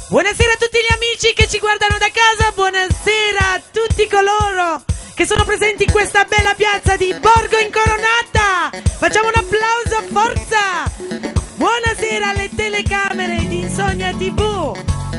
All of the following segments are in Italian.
Buonasera a tutti gli amici che ci guardano da casa, buonasera a tutti coloro che sono presenti in questa bella piazza di Borgo Incoronata. Facciamo un applauso, forza! Buonasera alle telecamere di Insomnia TV.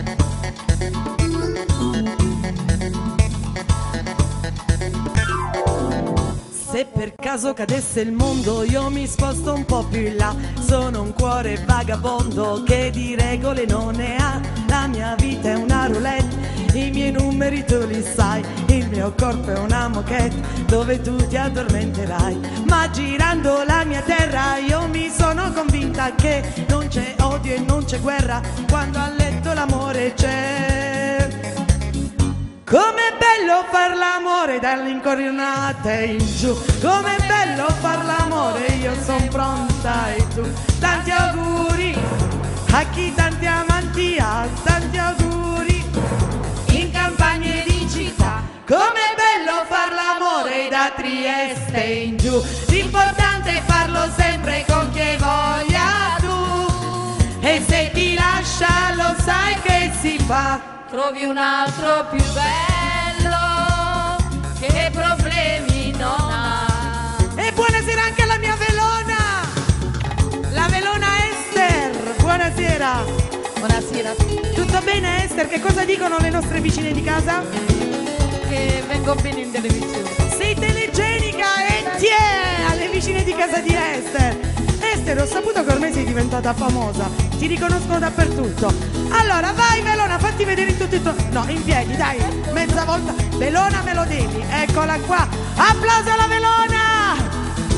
Se per caso cadesse il mondo io mi sposto un po' più in là. Sono un cuore vagabondo che di regole non ne ha. La mia vita è una roulette, i miei numeri tu li sai. Il mio corpo è una moquette dove tu ti addormenterai. Ma girando la mia terra io mi sono convinta che non c'è odio e non c'è guerra quando a letto l'amore c'è. Com'è bello far l'amore dall'incoronata in giù. Com'è bello far l'amore, io son pronta e tu. Tanti auguri a chi tanti amanti ha. Tanti auguri in campagna e in città. Com'è bello far l'amore da Trieste in giù. L'importante è farlo sempre con chi hai voglia tu. E se ti lascia lo sai che si fa. Trovi un altro più bello che problemi non ha. E buonasera anche alla mia Velona, la Velona Esther. Buonasera. Buonasera. Tutto bene Esther? Che cosa dicono le nostre vicine di casa? Che vengo bene in televisione. Sei telegenica e tiè alle vicine di casa di Esther. Esther, ho saputo che ormai sei diventata famosa, ti riconoscono dappertutto. Allora vai Velona, fatti vedere in tutto il tuo... No, in piedi, dai, mezza volta. Velona me lo devi, eccola qua. Applauso alla Velona!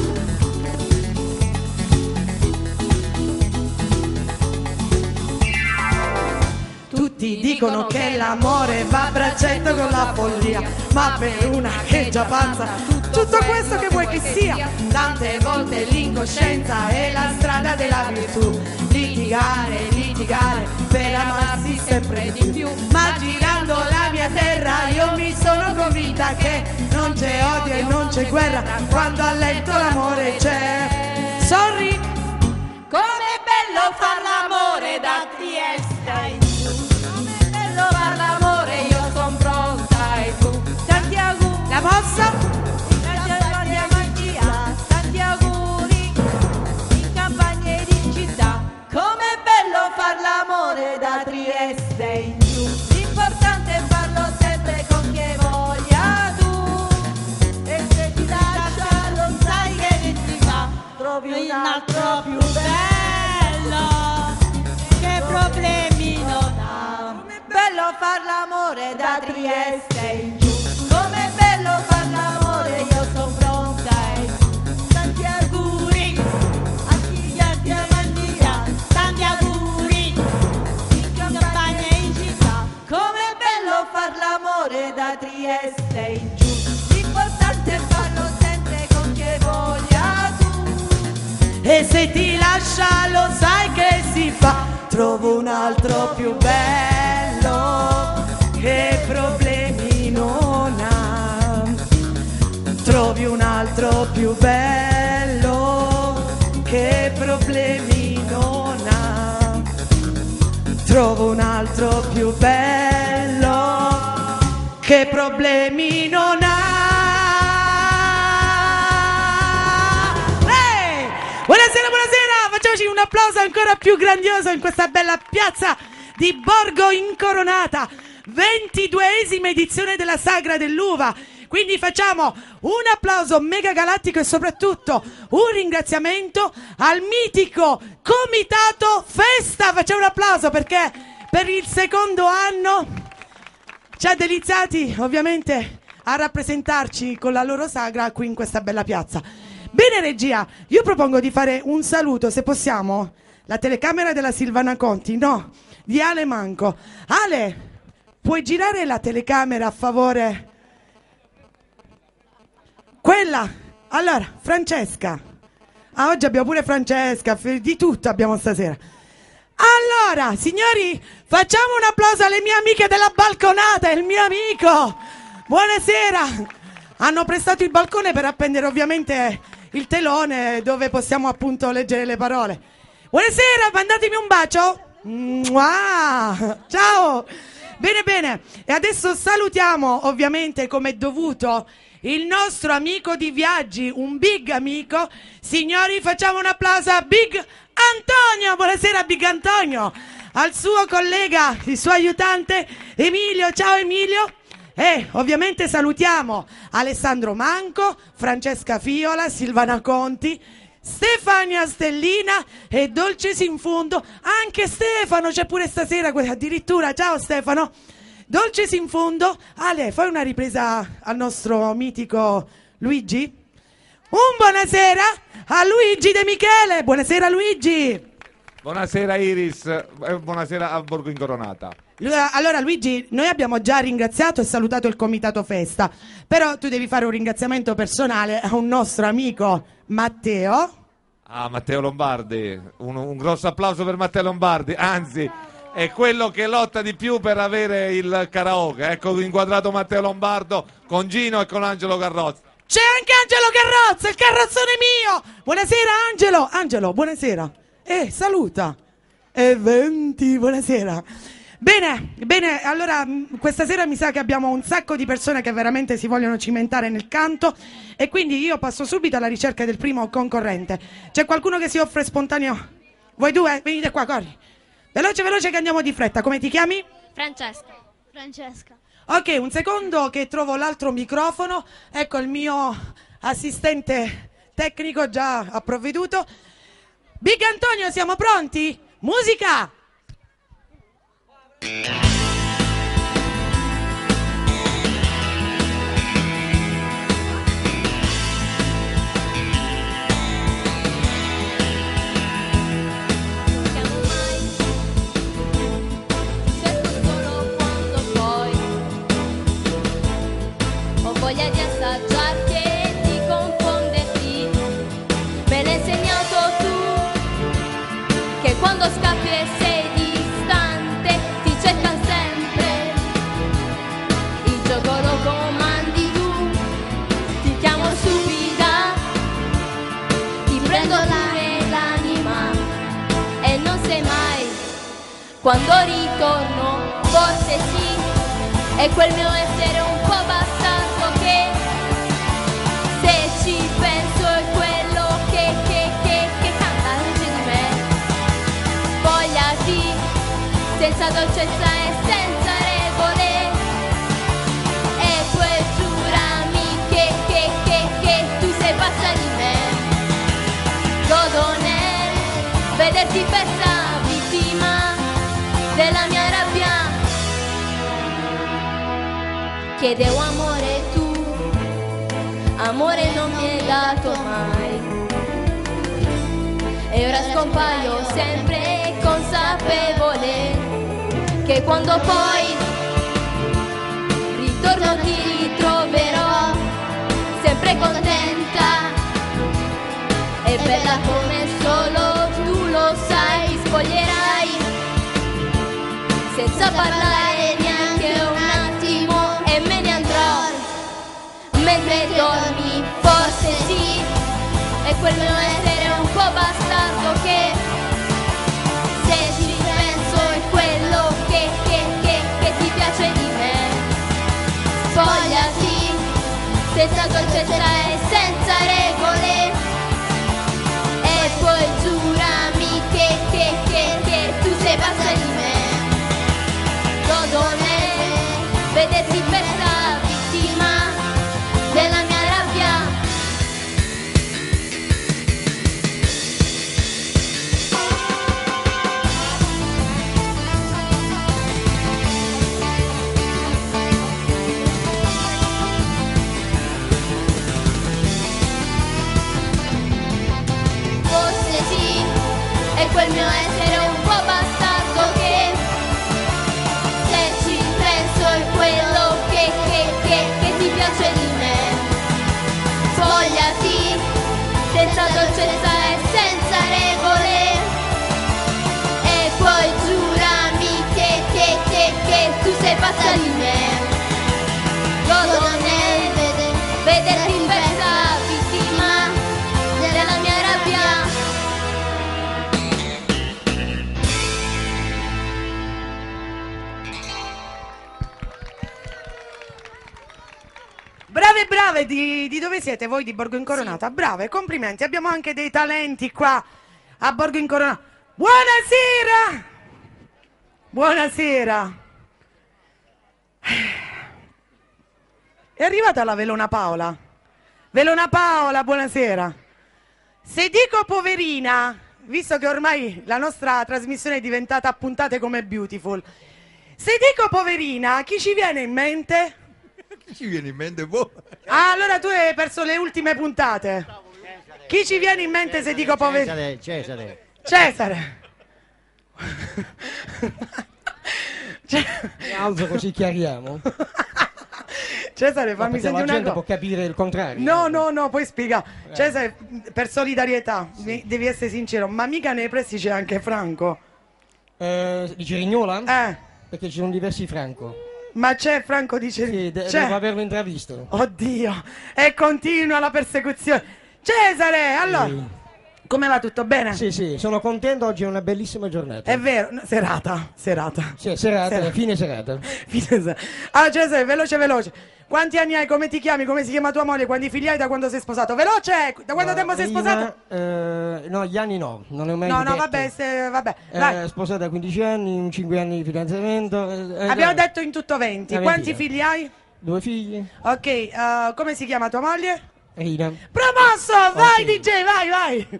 Tutti dicono che l'amore va a braccetto con la follia, ma per una che è già pazza tutto questo che vuoi che sia. Tante volte l'incoscienza è la strada della virtù. Litigare, litigare per amarsi sempre di più. Ma girando la mia terra io mi sono convinta che non c'è odio e non c'è guerra quando a letto l'amore c'è. Sorry. Com'è bello far l'amore da Trieste in giù. Com'è bello far l'amore, io son pronta e tu. Tanti auguri. La mossa? Tanti auguri in campagna ed in città. Com'è bello far l'amore da Trieste in giù. L'importante è farlo sempre con chi hai voglia tu. E se ti lascia lo sai che ti fa. Trovi un altro più bello che problemi non ha. Com'è bello far l'amore da Trieste in giù. Com'è bello far l'amore, io son pronta e tanti auguri a chi gli altri amanti ha. Tanti auguri in campagna e in città. Com'è bello far l'amore da Trieste in giù. L'importante è farlo sempre con chi hai voglia tu. E se ti lascia lo sai che si fa. Trovo un altro più bello che problemi non ha. Trovi un altro più bello che problemi non ha. Trovo un altro più bello che problemi non ha. Buonasera, buonasera, facciamoci un applauso ancora più grandioso in questa bella piazza di Borgo Incoronata, 22esima edizione della Sagra dell'Uva. Quindi facciamo un applauso mega galattico e soprattutto un ringraziamento al mitico Comitato Festa. Facciamo un applauso perché per il secondo anno ci ha deliziati ovviamente a rappresentarci con la loro sagra qui in questa bella piazza. Bene regia, io propongo di fare un saluto, se possiamo, la telecamera della Silvana Conti, no, di Ale Manco. Ale, puoi girare la telecamera a favore? Quella, allora, Francesca. Ah, oggi abbiamo pure Francesca, di tutto abbiamo stasera. Allora, signori, facciamo un applauso alle mie amiche della balconata, il mio amico. Buonasera. Hanno prestato il balcone per appendere ovviamente il telone dove possiamo appunto leggere le parole. Buonasera, mandatemi un bacio. Mua! Ciao! Bene, bene. E adesso salutiamo, ovviamente, come è dovuto, il nostro amico di viaggi, un big amico. Signori, facciamo un applauso a Big Antonio. Buonasera, Big Antonio. Al suo collega, il suo aiutante, Emilio. Ciao, Emilio. E ovviamente salutiamo Alessandro Manco, Francesca Fiola, Silvana Conti, Stefania Stellina e Dolces in Fondo. Anche Stefano c'è pure stasera, addirittura. Ciao Stefano. Dolces in Fondo. Ale, fai una ripresa al nostro mitico Luigi. Un buonasera a Luigi De Michele. Buonasera Luigi. Buonasera Iris, buonasera a Borgo Incoronata. Allora Luigi, noi abbiamo già ringraziato e salutato il Comitato Festa, però tu devi fare un ringraziamento personale a un nostro amico Matteo. Ah, Matteo Lombardi, un grosso applauso per Matteo Lombardi, anzi è quello che lotta di più per avere il karaoke. Ecco inquadrato Matteo Lombardo con Gino e con Angelo Carrozza. C'è anche Angelo Carrozza, il carrozzone mio! Buonasera Angelo! Angelo, buonasera! Saluta! Eventi, buonasera! Bene, bene, allora questa sera mi sa che abbiamo un sacco di persone che veramente si vogliono cimentare nel canto e quindi io passo subito alla ricerca del primo concorrente. C'è qualcuno che si offre spontaneo? Voi due? Venite qua, corri. Veloce, veloce che andiamo di fretta. Come ti chiami? Francesca. Francesca. Ok, un secondo che trovo l'altro microfono. Ecco il mio assistente tecnico già ha provveduto. Big Antonio, siamo pronti? Musica! Voglia di assaggiarti e di confonderti. Me l'hai insegnato tu, che quando scappi e sei distante ti cercano sempre. Il gioco lo comandi tu, ti chiamo stupida, ti prendo l'anima e non sei mai. Quando ritorno forse sì, è quel mio essere un po' bastardo che se ci penso è quello che canta dentro di me. Spogliati senza dolcezza e senza regole e poi giurami che tu sei pazza di me. Godo nel vederti persa vittima della mia rabbia. Chiedevo amore tu, amore non mi hai dato mai. E ora scompaio sempre consapevole che quando poi ritorno ti ritroverò sempre contenta e bella come solo tu lo sai. Spoglierai senza parlare neanche un attimo e me ne andrò. Mentre dormi forse sì, è quel mio essere un po' bastardo che se ci penso è quello che ti piace di me. Spogliati senza dolcezza e senza regole e poi giurami che tu sei pazza di me. Godo nel vederti persa vittima della mia rabbia. Forse sì, è quel mio essere un po' bastardo che se ci penso è quello che ti piace di me. Spogliati senza dolcezza e senza regole e poi giurami che tu sei pazza di me. Godo nel vederti persa vittima della mia rabbia. brave, di dove siete voi? Di Borgo Incoronata? Brave, complimenti, abbiamo anche dei talenti qua a Borgo Incoronata. Buonasera! Buonasera! È arrivata la Velona Paola. Velona Paola, buonasera. Se dico poverina, visto che ormai la nostra trasmissione è diventata a puntate come Beautiful, se dico poverina, chi ci viene in mente? Chi ci viene in mente voi? Ah, allora tu hai perso le ultime puntate. Chi ci viene in mente se dico poverina? Cesare. Cesare. Mi alzo così chiariamo. Cesare, fammi Perché la sentire una gente cosa. può capire il contrario. No, poi spiega. Cesare, per solidarietà, devi essere sincero, ma mica nei pressi c'è anche Franco. Di Cerignola? Eh, Perché ci sono diversi Franco. ma c'è Franco di Sì, Cerignola? devo averlo intravisto. Oddio, e continua la persecuzione. Cesare, allora, come va, tutto bene? Sì, sono contento, oggi è una bellissima giornata. È vero, no, serata. Sì, serata, fine serata. Allora Cesare, veloce. Quanti anni hai? Come ti chiami? Come si chiama tua moglie? Quanti figli hai? Da quando sei sposato? Veloce! Da quanto tempo sei sposato? No, gli anni no, non ne ho mai No, detto. vabbè, vai. Sposata a 15 anni, 5 anni di fidanzamento. Abbiamo detto in tutto 20. Una Quanti ventina. figli hai? 2 figli. Ok, come si chiama tua moglie? Rina. Promosso! Vai Ok. DJ, vai!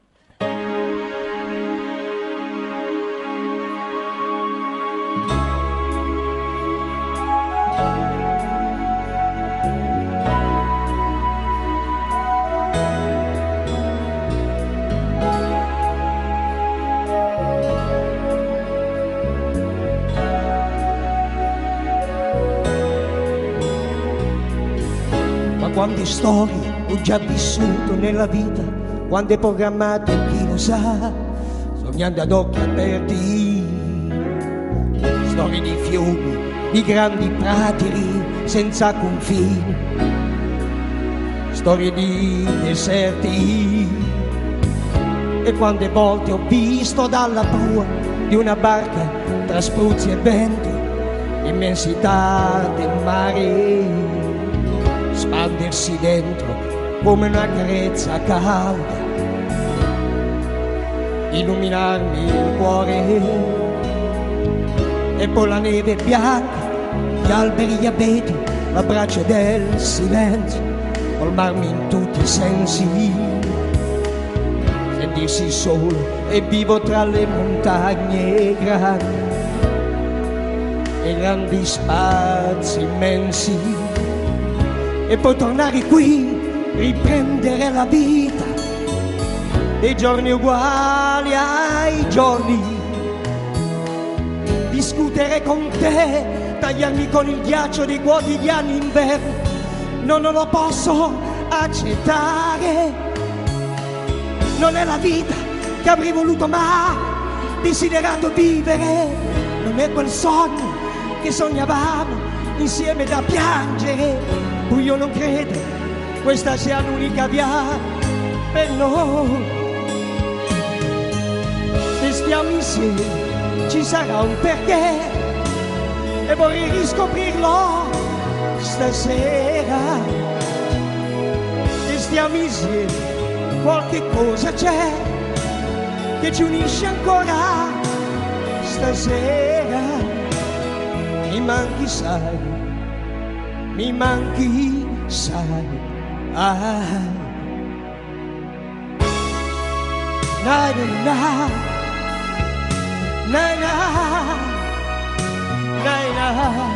Ma quante storie ho già vissuto nella vita, quante programmate chi lo sa, sognando ad occhi aperti, storie di fiumi, di grandi prateri senza confini, storie di deserti. E quante volte ho visto dalla prua di una barca tra spruzzi e vento l'immensità del mare spandersi dentro come una carezza calda, illuminarmi il cuore. E poi la neve bianca, gli alberi, gli abeti, la braccia del silenzio, colmarmi in tutti i sensi, sentirsi solo e vivo tra le montagne grandi e grandi spazi immensi. E poi tornare qui, riprendere la vita, dei giorni uguali ai giorni, discutere con te, tagliarmi con il ghiaccio dei quotidiani inverni. No, non lo posso accettare, non è la vita che avrei voluto mai desiderato vivere, non è quel sogno che sognavamo insieme da piangere. Io non credo questa sia l'unica via per noi. Se stiamo insieme ci sarà un perché e vorrei riscoprirlo stasera. Se stiamo insieme qualche cosa c'è che ci unisce ancora stasera. Mi manchi, sai, mi manchi, sai, na na na na na na.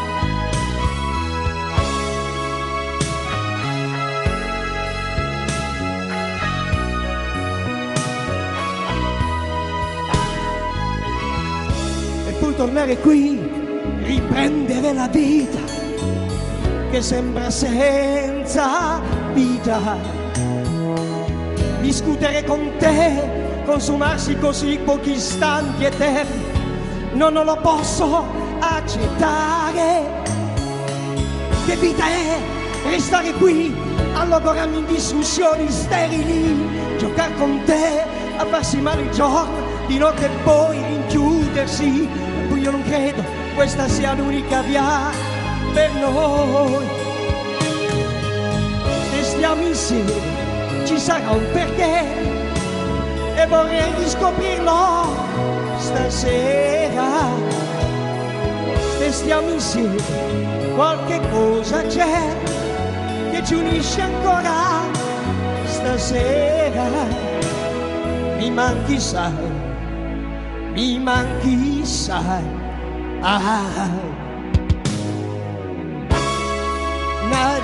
E poi tornare qui, riprendere la vita che sembra senza vita, discutere con te, consumarsi così pochi istanti eterni. No, non lo posso accettare. Che vita è restare qui a logorarmi in discussioni sterili, giocare con te, a farsi male il giorno, di notte poi rinchiudersi. E poi io non credo questa sia l'unica via per noi. stiamo insieme ci sarà un perché e vorrei riscoprirlo stasera. Se stiamo insieme qualche cosa c'è che ci unisce ancora stasera. Mi manchi sai, mi manchi sai, ah. Na,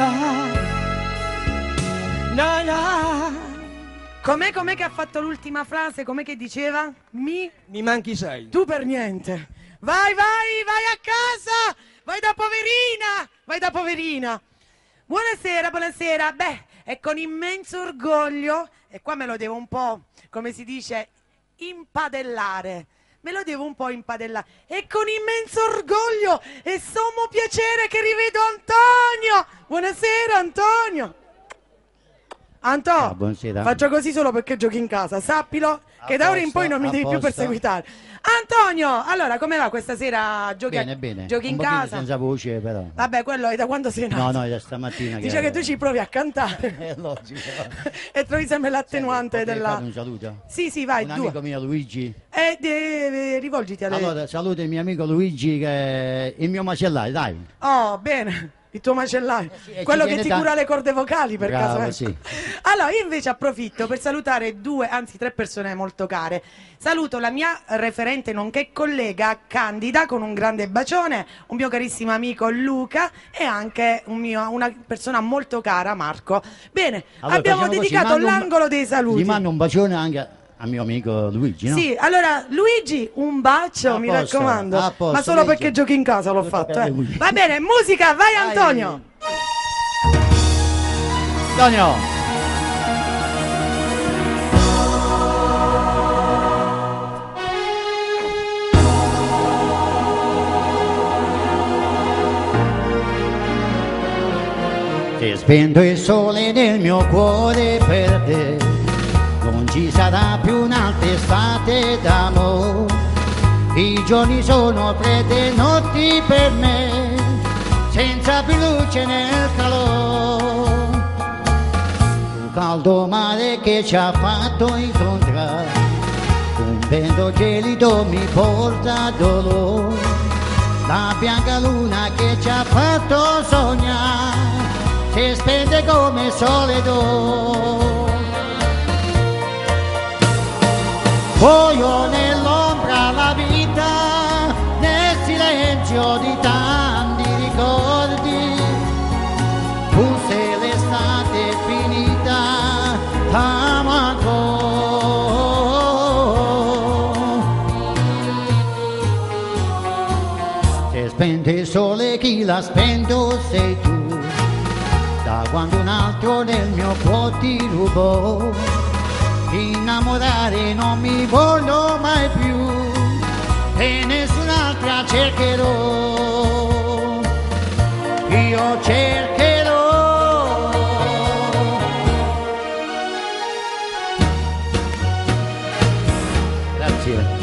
na, na. Com'è che ha fatto l'ultima frase? Com'è che diceva? Mi manchi sei. Tu per niente. Vai a casa! Vai da poverina! Vai da poverina! Buonasera, buonasera. Beh, è con immenso orgoglio, e qua me lo devo un po', come si dice, impadellare. Me lo devo un po' impadellare. E con immenso orgoglio e sommo piacere che rivedo Antonio! Buonasera, Antonio! Anto, buonasera. faccio così solo perché giochi in casa, sappilo che da ora in poi non mi devi più perseguitare. Antonio, allora come va questa sera? Giochi, Bene. giochi in Un pochino casa? senza voce però. Vabbè, quello è da quando sei nato? No, è da stamattina. Dice che tu ci provi a cantare. È logico. E trovi sempre l'attenuante Potrei della... fare un saluto? Sì, vai, Un due. amico mio Luigi. Rivolgiti a lei. Allora, saluto il mio amico Luigi che è il mio macellaio, dai. Oh, bene. Il tuo macellaio, e quello ci che viene ti cura le corde vocali per Bravo, caso. sì. Allora, io invece approfitto per salutare due, anzi tre persone molto care. Saluto la mia referente nonché collega Candida con un grande bacione, un mio carissimo amico Luca e anche una persona molto cara, Marco. Bene, Allora, abbiamo facciamo così, dedicato mando un- l'angolo dei saluti. Gli mando un bacione anche al mio amico Luigi, no? Sì, allora Luigi, un bacio, A mi posto, raccomando. a posto, Ma solo Luigi. perché giochi in casa l'ho Tutto fatto. per lui. Va bene, musica, vai Antonio. Antonio! Se spento il sole nel mio cuore per te, non ci sarà più un'altra estate d'amore. I giorni sono fredde notti per me, senza più luce nel calore. Un caldo mare che ci ha fatto incontrare, un vento gelido mi porta dolore. La bianca luna che ci ha fatto sognare, si spende come sole d'oro. Voglio nell'ombra la vita, nel silenzio di tanti ricordi. Pur se l'estate è finita, t'amo ancora. Se spente il sole, chi l'ha spento sei tu. Da quando un altro nel mio cuore ti rubò, innamorare non mi voglio mai più e nessun'altra cercherò. Io cercherò. Grazie.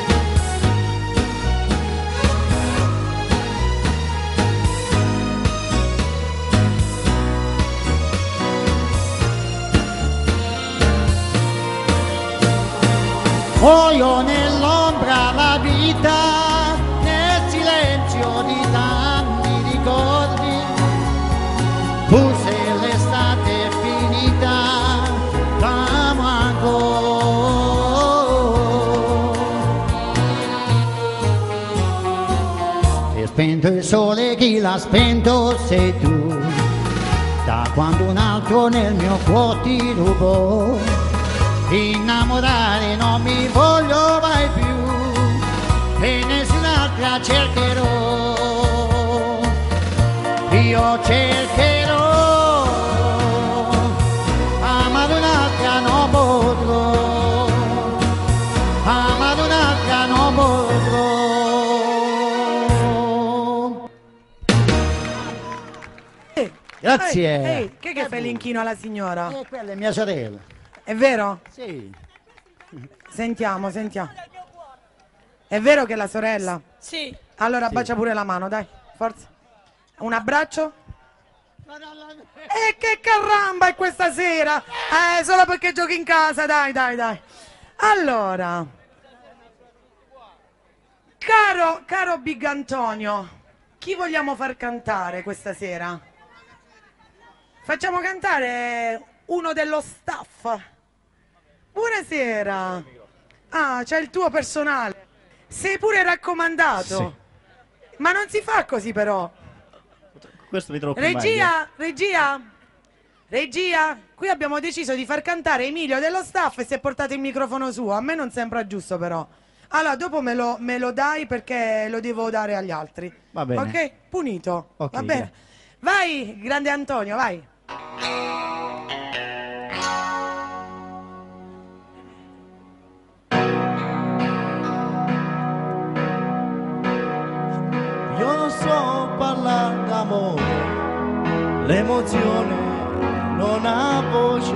Muoio nell'ombra la vita, nel silenzio di tanti ricordi. Pur se l'estate è finita, t'amo ancora. Si è spento il sole, chi l'ha spento sei tu. Da quando un altro nel mio cuore ti rubò, innamorare non mi voglio mai più e nessun'altra cercherò. Io cercherò, amare un'altra non potrò, amare un'altra non potrò. Grazie. Ehi, che fai l'inchino alla signora? Quella è mia sorella. È vero? Sì. Sentiamo. È vero che è la sorella? Sì. Allora bacia pure la mano, dai, forza. Un abbraccio? E che caramba è questa sera? Solo perché giochi in casa, dai. Allora, caro Big Antonio, chi vogliamo far cantare questa sera? Facciamo cantare uno dello staff. Buonasera. Ah, c'è il tuo personale. Sei pure raccomandato. Sì. Ma non si fa così però. Questo mi trovo più meglio. Regia, qui abbiamo deciso di far cantare Emilio dello staff e si è portato il microfono suo. A me non sembra giusto però. Allora, dopo me lo dai perché lo devo dare agli altri. Va bene. Ok? Punito. Ok, Va bene. Vai, grande Antonio, vai. Io non so parlare d'amore, l'emozione non ha voce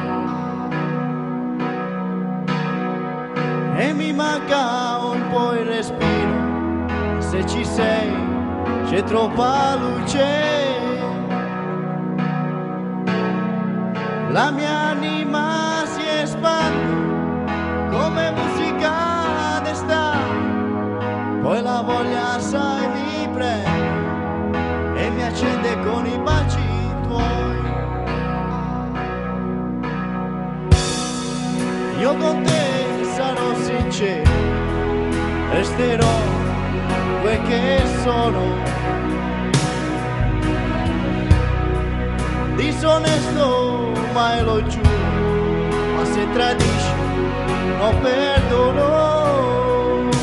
e mi manca un po' il respiro. Se ci sei c'è troppa luce, la mia anima si espande come musica d'estate, poi la voglia sai mi prende e mi accende con i baci tuoi. Io con te sarò sincero, resterò quel che sono. Disonesto mai lo giuro, ma se tradisci non perdono.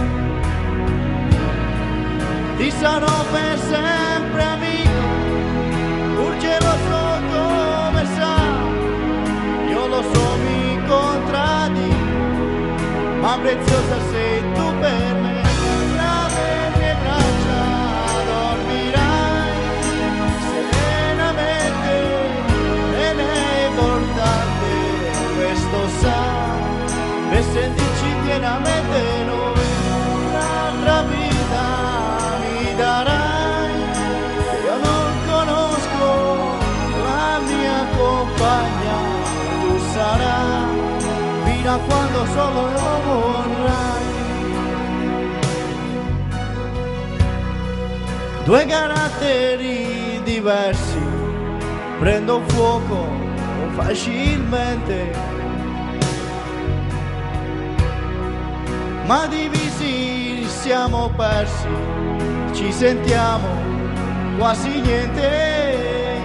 Ti sarò per sempre amico, pur geloso come sai. Io lo so mi contraddico, ma preziosa sei tu per me. Tra le mie braccia dormirai serenamente ed è importante questo sai, per sentirci pienamente noi. Un'altra vita mi darai, io non conosco la mia compagna, tu sarai fino a quando solo lo vorrai. Due caratteri diversi, prendo fuoco facilmente, ma divisi siamo persi, ci sentiamo quasi niente.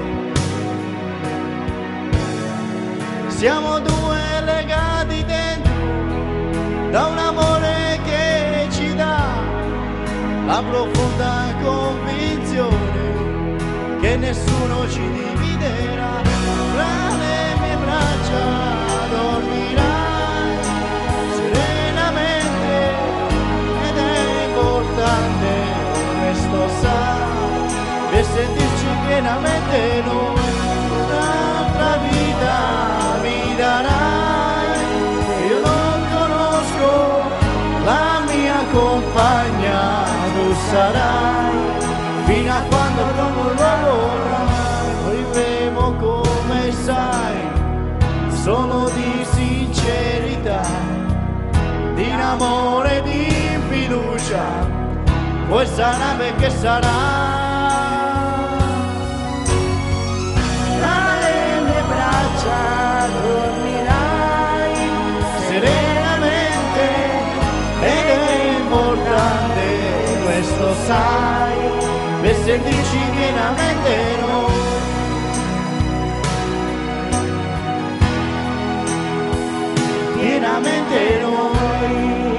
Siamo due legati dentro da un amore che ci dà la profonda convinzione che nessuno ci dividerà. Tra le mie braccia dormirai serenamente ed è importante questo sai, per sentirci pienamente noi. Un'altra vita mi darai, io non conosco la mia compagna, tu sarai fino a quando non lo vorrai. Vivremo come sai, sono di sincerità, di amore, di fiducia, poi sarà perché sarà. Tra le mie braccia dormirai serenamente ed è importante questo sai, per sentirci pienamente noi. Pienamente noi.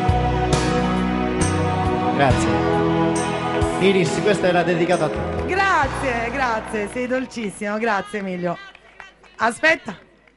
Grazie. Iris, questa era dedicata a te. Grazie, sei dolcissimo, grazie Emilio. Aspetta,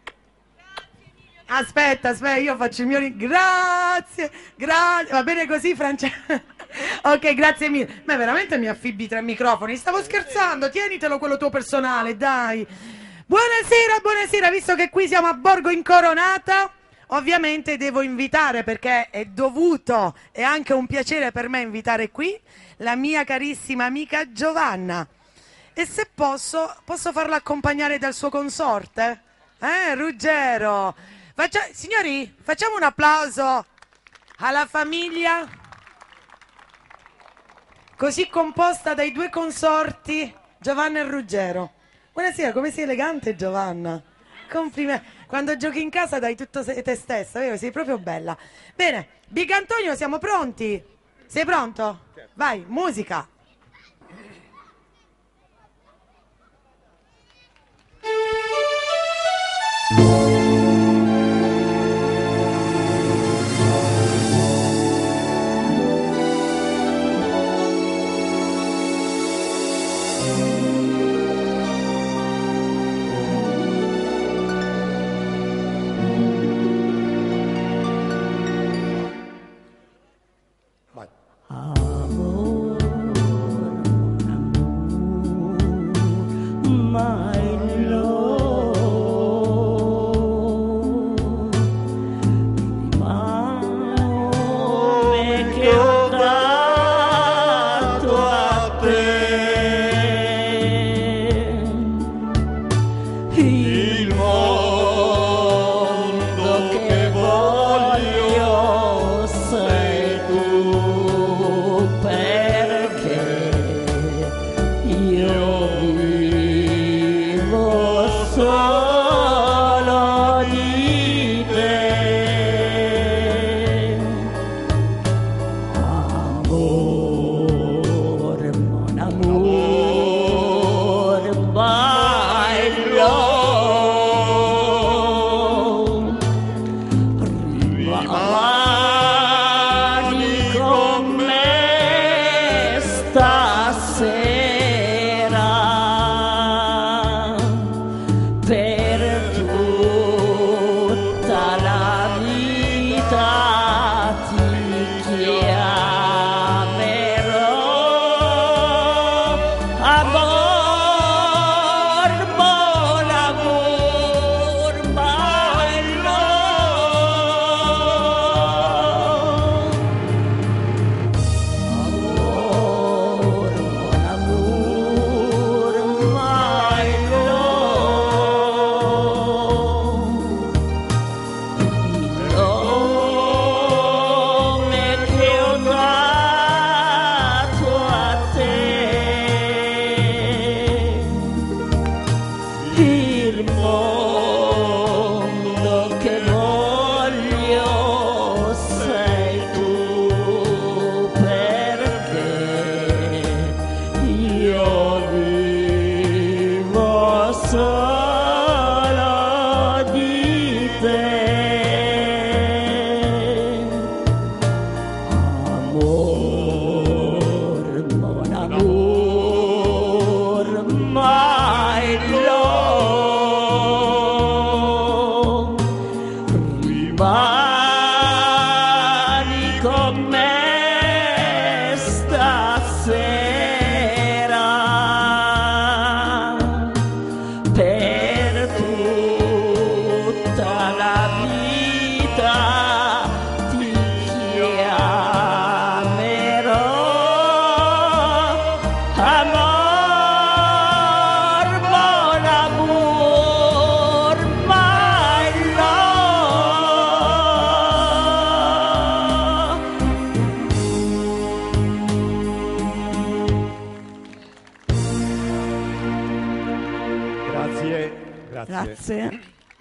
io faccio il mio grazie, va bene così Francesca? Ok, grazie mille. Ma veramente mi affibbi 3 microfoni? Stavo scherzando, tienitelo quello tuo personale, dai. Buonasera, visto che qui siamo a Borgo Incoronata, ovviamente devo invitare, perché è dovuto, è anche un piacere per me invitare qui la mia carissima amica Giovanna. E se posso farlo accompagnare dal suo consorte? Ruggero. Signori, facciamo un applauso alla famiglia così composta dai due consorti Giovanna e Ruggero. Buonasera, come sei elegante Giovanna. Complimenti. Quando giochi in casa dai tutto te stessa, vero? Sei proprio bella. Bene, Big Antonio, siamo pronti? Sei pronto? Vai, musica. Grazie.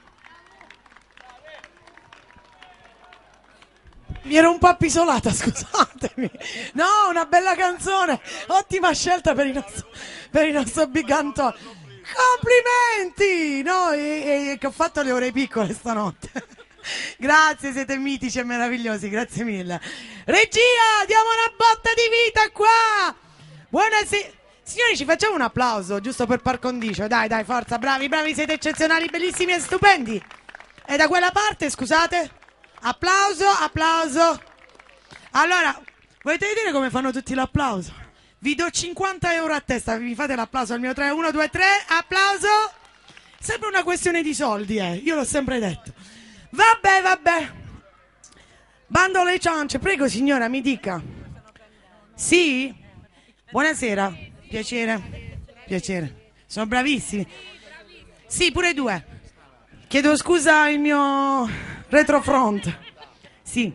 Mi ero un po' appisolata, scusatemi. No, una bella canzone. Ottima scelta per il nostro Big Antonio. Complimenti! No, che ho fatto le ore piccole stanotte. Grazie, siete mitici e meravigliosi, grazie mille. Regia, diamo una botta di vita qua. Buonasera. Signori, ci facciamo un applauso, giusto per par condicio. Dai, forza, bravi, siete eccezionali, bellissimi e stupendi. E da quella parte, scusate, applauso. Allora, volete vedere come fanno tutti l'applauso? Vi do 50 euro a testa, vi fate l'applauso al mio 3, 1, 2, 3, applauso. Sempre una questione di soldi, io l'ho sempre detto. Vabbè. Bando alle ciance, prego signora, mi dica. Sì? Buonasera. Piacere. Piacere. Sono bravissimi. Sì, pure 2. Chiedo scusa al mio retrofront. Sì.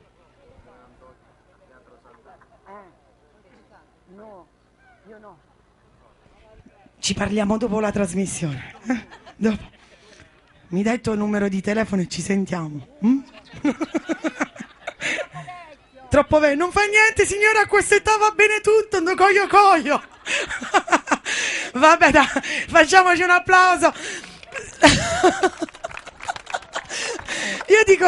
No, io no. Ci parliamo dopo la trasmissione. Dopo. Mi dai il tuo numero di telefono e ci sentiamo. Troppo bene. Non fa niente, signora, a quest'età va bene tutto. No, coglio. Vabbè, dai, facciamoci un applauso. Io dico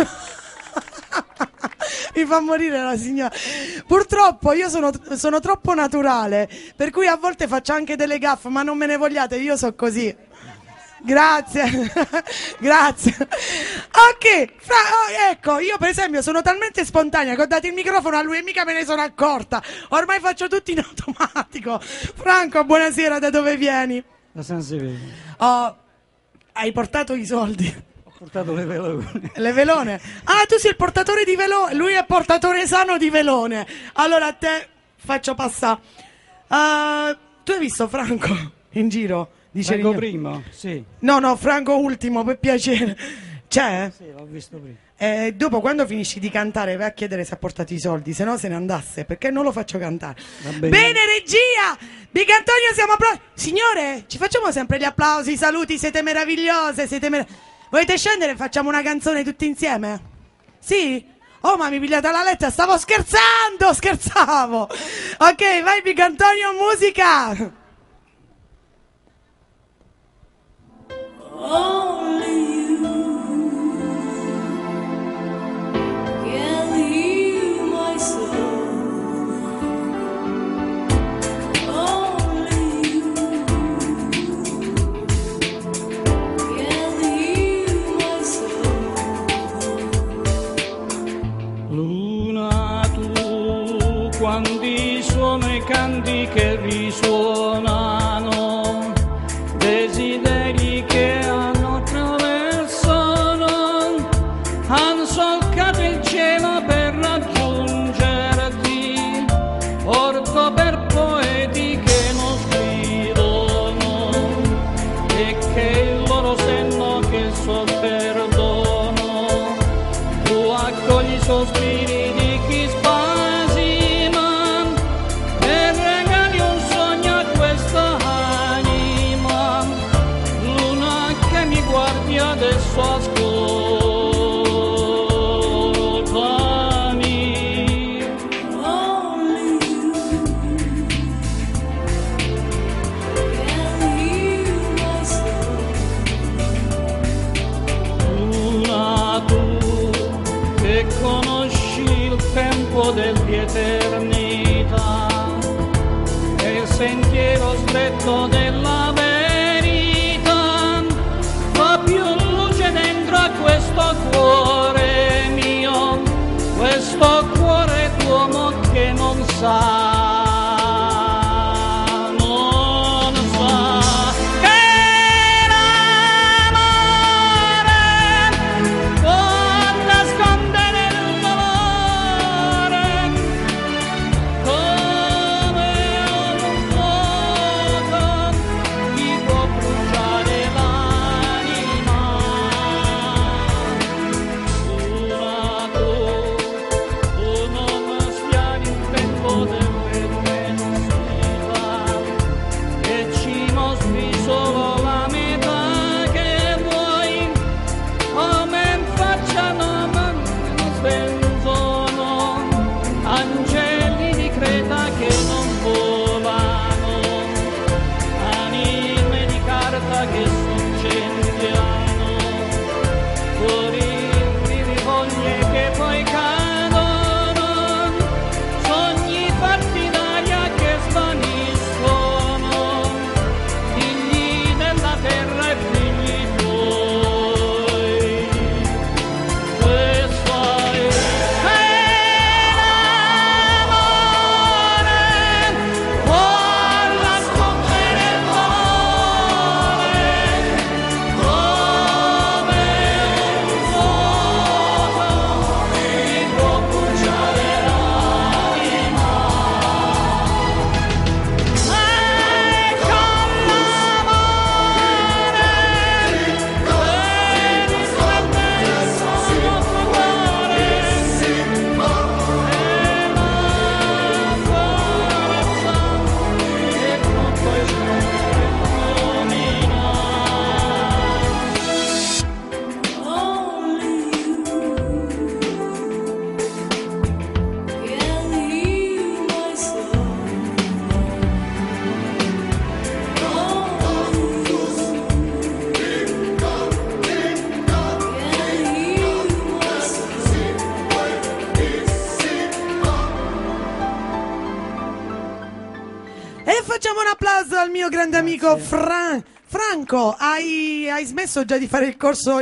mi fa morire la signora. Purtroppo io sono troppo naturale, per cui a volte faccio anche delle gaffe, ma non me ne vogliate, io so così. Grazie. Grazie. Ok, ecco, io per esempio sono talmente spontanea che ho dato il microfono a lui e mica me ne sono accorta. Ormai faccio tutto in automatico. Franco, buonasera, da dove vieni? Da San Severo. Oh, hai portato i soldi? Ho portato le velone. Le velone? Ah, tu sei il portatore di velone, lui è il portatore sano di velone. Allora a te faccio passare. Tu hai visto Franco in giro? Dice Franco primo? Sì. No, Franco ultimo, per piacere. C'è? Sì, l'ho visto prima. Dopo, quando finisci di cantare, vai a chiedere se ha portato i soldi, se no se ne andasse, perché non lo faccio cantare. Bene, regia! Big Antonio, siamo pronti. Signore, ci facciamo sempre gli applausi, i saluti, siete meravigliose, Volete scendere e facciamo una canzone tutti insieme? Sì? Oh, ma mi pigliate la lettera, stavo scherzavo! Ok, vai Big Antonio, musica! Only you can heal my soul. Only you can heal my soul. Luna, tu quanti sono i canti che risuonano, desideri che hanno solcato il cielo per raggiungerti, orto per poeti che non scrivono e che il loro senno che so perdono. Tu accogli i sospiri di chi spasima e regali un sogno a questa anima. Luna che mi guardi adesso, ascoltami. Only you can heal my soul. Luna, tu che conosci il tempo dell'eternità e il sentiero stretto della verità, fa più luce dentro a questo cuore mio, questo cuore d'uomo che non sa che l'amore può nascondere il dolore come un fuoco gli può bruciare l'anima. Luna, tu non spiari il tempo del Facciamo un applauso al mio grande amico Franco. Hai smesso già di fare il corso?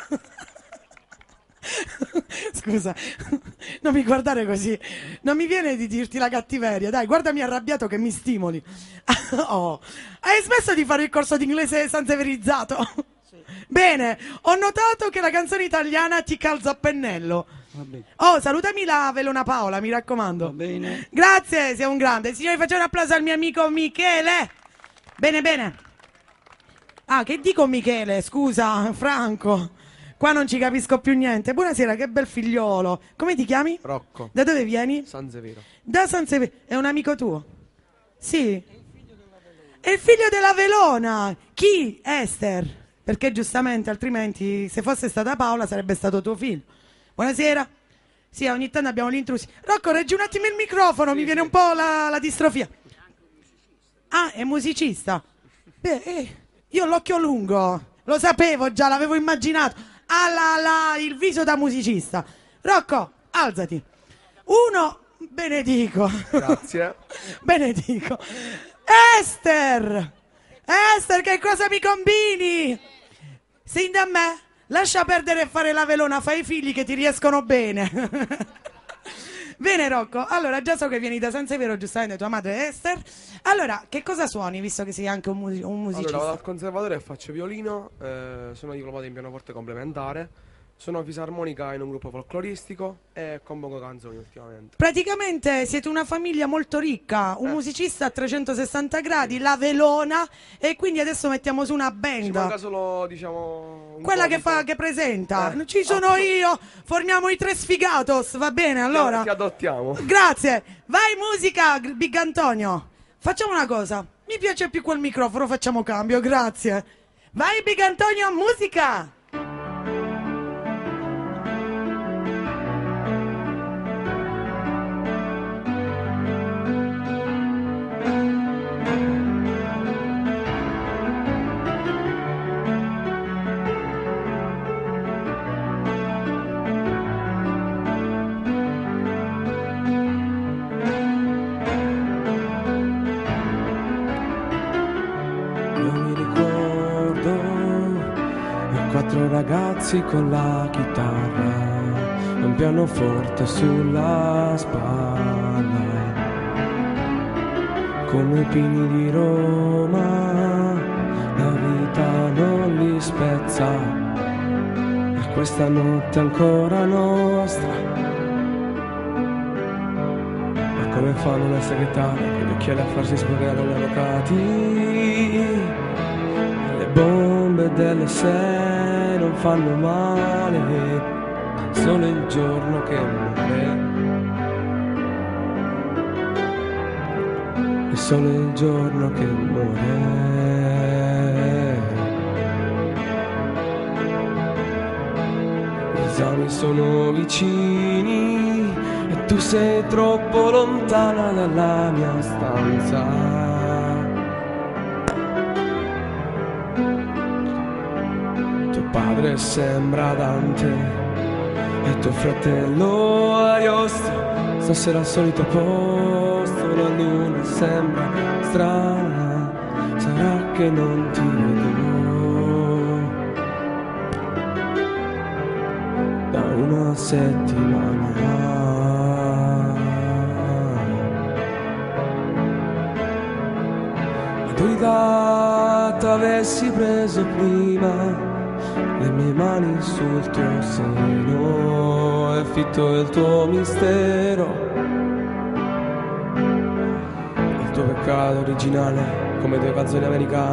Scusa, non mi guardare così. Non mi viene di dirti la cattiveria. Dai, guardami arrabbiato che mi stimoli. Oh. Hai smesso di fare il corso d'inglese sanseverizzato? Sì. Bene, ho notato che la canzone italiana ti calza a pennello. Oh, salutami la Velona Paola, mi raccomando. Va bene. Grazie, sei un grande. Signori, facciamo un applauso al mio amico Michele. Bene, bene. Ah, che dico Michele? Scusa, Franco. Qua non ci capisco più niente. Buonasera, che bel figliolo. Come ti chiami? Rocco. Da dove vieni? San Severo. Da San Severo. È un amico tuo? Sì. È il figlio della Velona. Chi? Esther. Perché giustamente, altrimenti, se fosse stata Paola, sarebbe stato tuo figlio. Buonasera. Sì, ogni tanto abbiamo gli intrusi. Rocco, reggi un attimo il microfono, mi viene un po' la distrofia. Ah, è musicista. Beh, io ho l'occhio lungo. Lo sapevo già, l'avevo immaginato. Ah, il viso da musicista. Rocco, alzati. Uno, benedico. Grazie. Benedico. Esther, che cosa mi combini? Sin da me? Lascia perdere fare la velona, fai i figli che ti riescono bene. Bene Rocco, allora già so che vieni da San Severo, giustamente tua madre è Esther. Allora, che cosa suoni, visto che sei anche un musicista? Allora, vado al conservatorio e faccio violino, sono diplomato in pianoforte complementare, sono fisarmonica in un gruppo folcloristico e compongo canzoni ultimamente. Praticamente siete una famiglia molto ricca, un musicista a 360 gradi, la Velona, e quindi adesso mettiamo su una band. Ci manca solo, diciamo, quella che presenta. Ci sono io, formiamo i tre sfigatos, va bene allora? Ti adottiamo. Grazie. Vai musica, Big Antonio. Facciamo una cosa, mi piace più quel microfono, facciamo cambio, grazie. Vai Big Antonio, musica. Quattro ragazzi con la chitarra e un pianoforte sulla spalla, come i pini di Roma, la vita non li spezza, e questa notte è ancora nostra. Ma come fanno le segretarie con gli occhiali a farsi scorrere gli avvocati? Le bombe delle 6 non fanno male, solo il giorno che muore, è solo il giorno che muore. Gli esami sono vicini e tu sei troppo lontana dalla mia stanza. Padre sembra Dante e tuo fratello Ariosto, stasera al solito posto, la luna sembra strana, sarà che non ti vedo da una settimana. Ma tu data avessi preso prima le mie mani sul tuo seno, è fitto il tuo mistero, il tuo peccato originale come due canzoni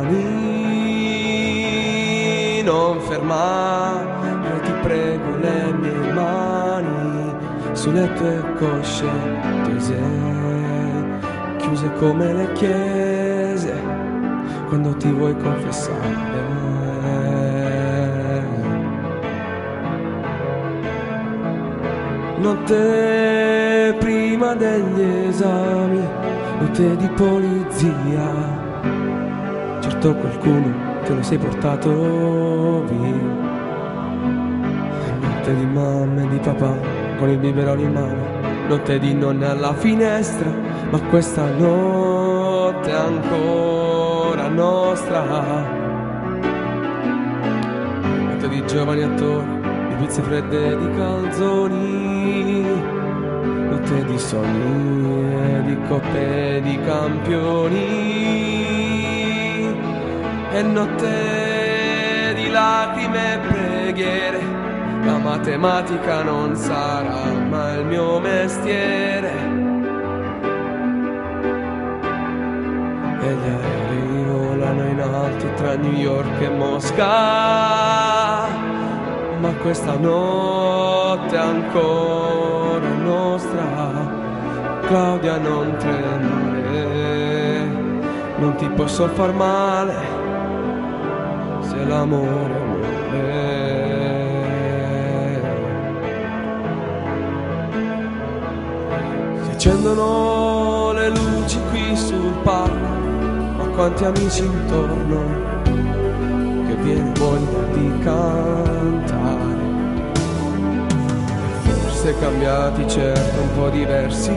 americani. Non fermare, ti prego, le mie mani sulle tue cosce tese, chiuse come le chiese quando ti vuoi confessare. Notte prima degli esami, notte di polizia, certo qualcuno te lo sei portato via. Notte di mamma e di papà con il biberone in mano, notte di nonne alla finestra, ma questa notte è ancora nostra. Notte di giovani attori, di pizze fredde e di calzoni, notte di sogni e di coppe e di campioni, e notte di lacrime e preghiere. La matematica non sarà mai il mio mestiere, e gli aerei volano in alto tra New York e Mosca, ma questa notte è ancora nostra. Claudia, non tremare, non ti posso far male, se l'amore è amore. Accendono le luci qui sul palco, ma quanti amici intorno, che viene voglia di cantare. Forse cambiati, certo un po' diversi,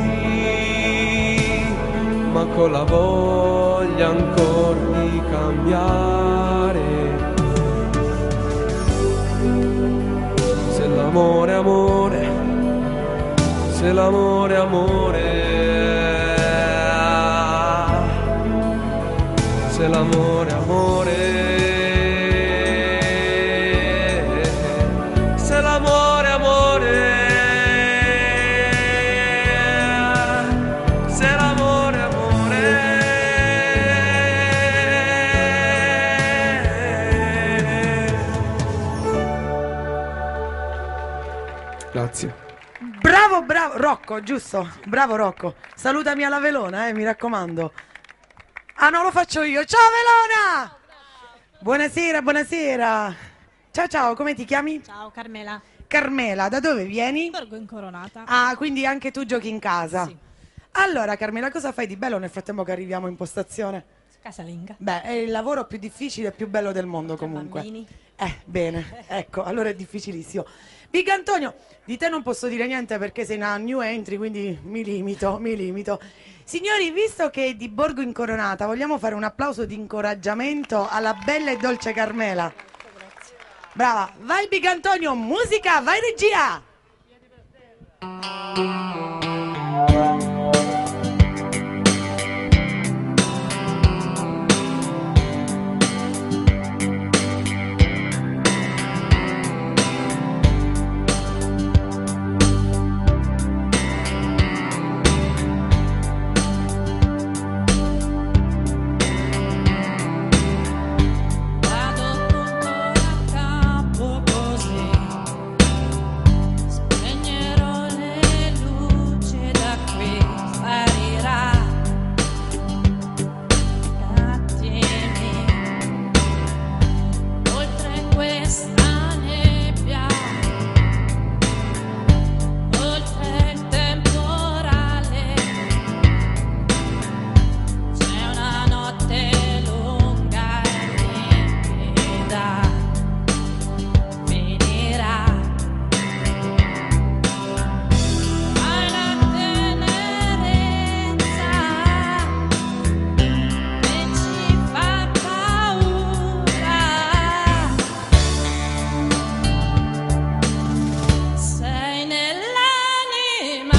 ma con la voglia ancora di cambiare. Se l'amore è amore, se l'amore è amore, se l'amore è amore, se l'amore è amore, se l'amore è amore. Grazie. Bravo, bravo, Rocco, giusto? Bravo Rocco. Salutami alla Velona, mi raccomando. Ah no, lo faccio io. Ciao Velona! Buonasera, buonasera. Ciao ciao, come ti chiami? Ciao Carmela. Carmela, da dove vieni? Borgo Incoronata. Ah, quindi anche tu giochi in casa? Sì. Allora Carmela, cosa fai di bello nel frattempo che arriviamo in postazione? Casalinga. Beh, è il lavoro più difficile e più bello del mondo comunque. Bambini. Bene, ecco, allora è difficilissimo. Big Antonio, di te non posso dire niente perché sei una new entry, quindi mi limito. Signori, visto che è di Borgo Incoronata, vogliamo fare un applauso di incoraggiamento alla bella e dolce Carmela. Brava, vai Big Antonio, musica, vai regia! Vado tutto a capo così, spegnerò le luci da qui, sparirà attimi, oltre questa nebbia, oltre il temporale, c'è una notte lunga e limpida, finirà. Hai la tenerezza che ci fa paura, sei nell'anima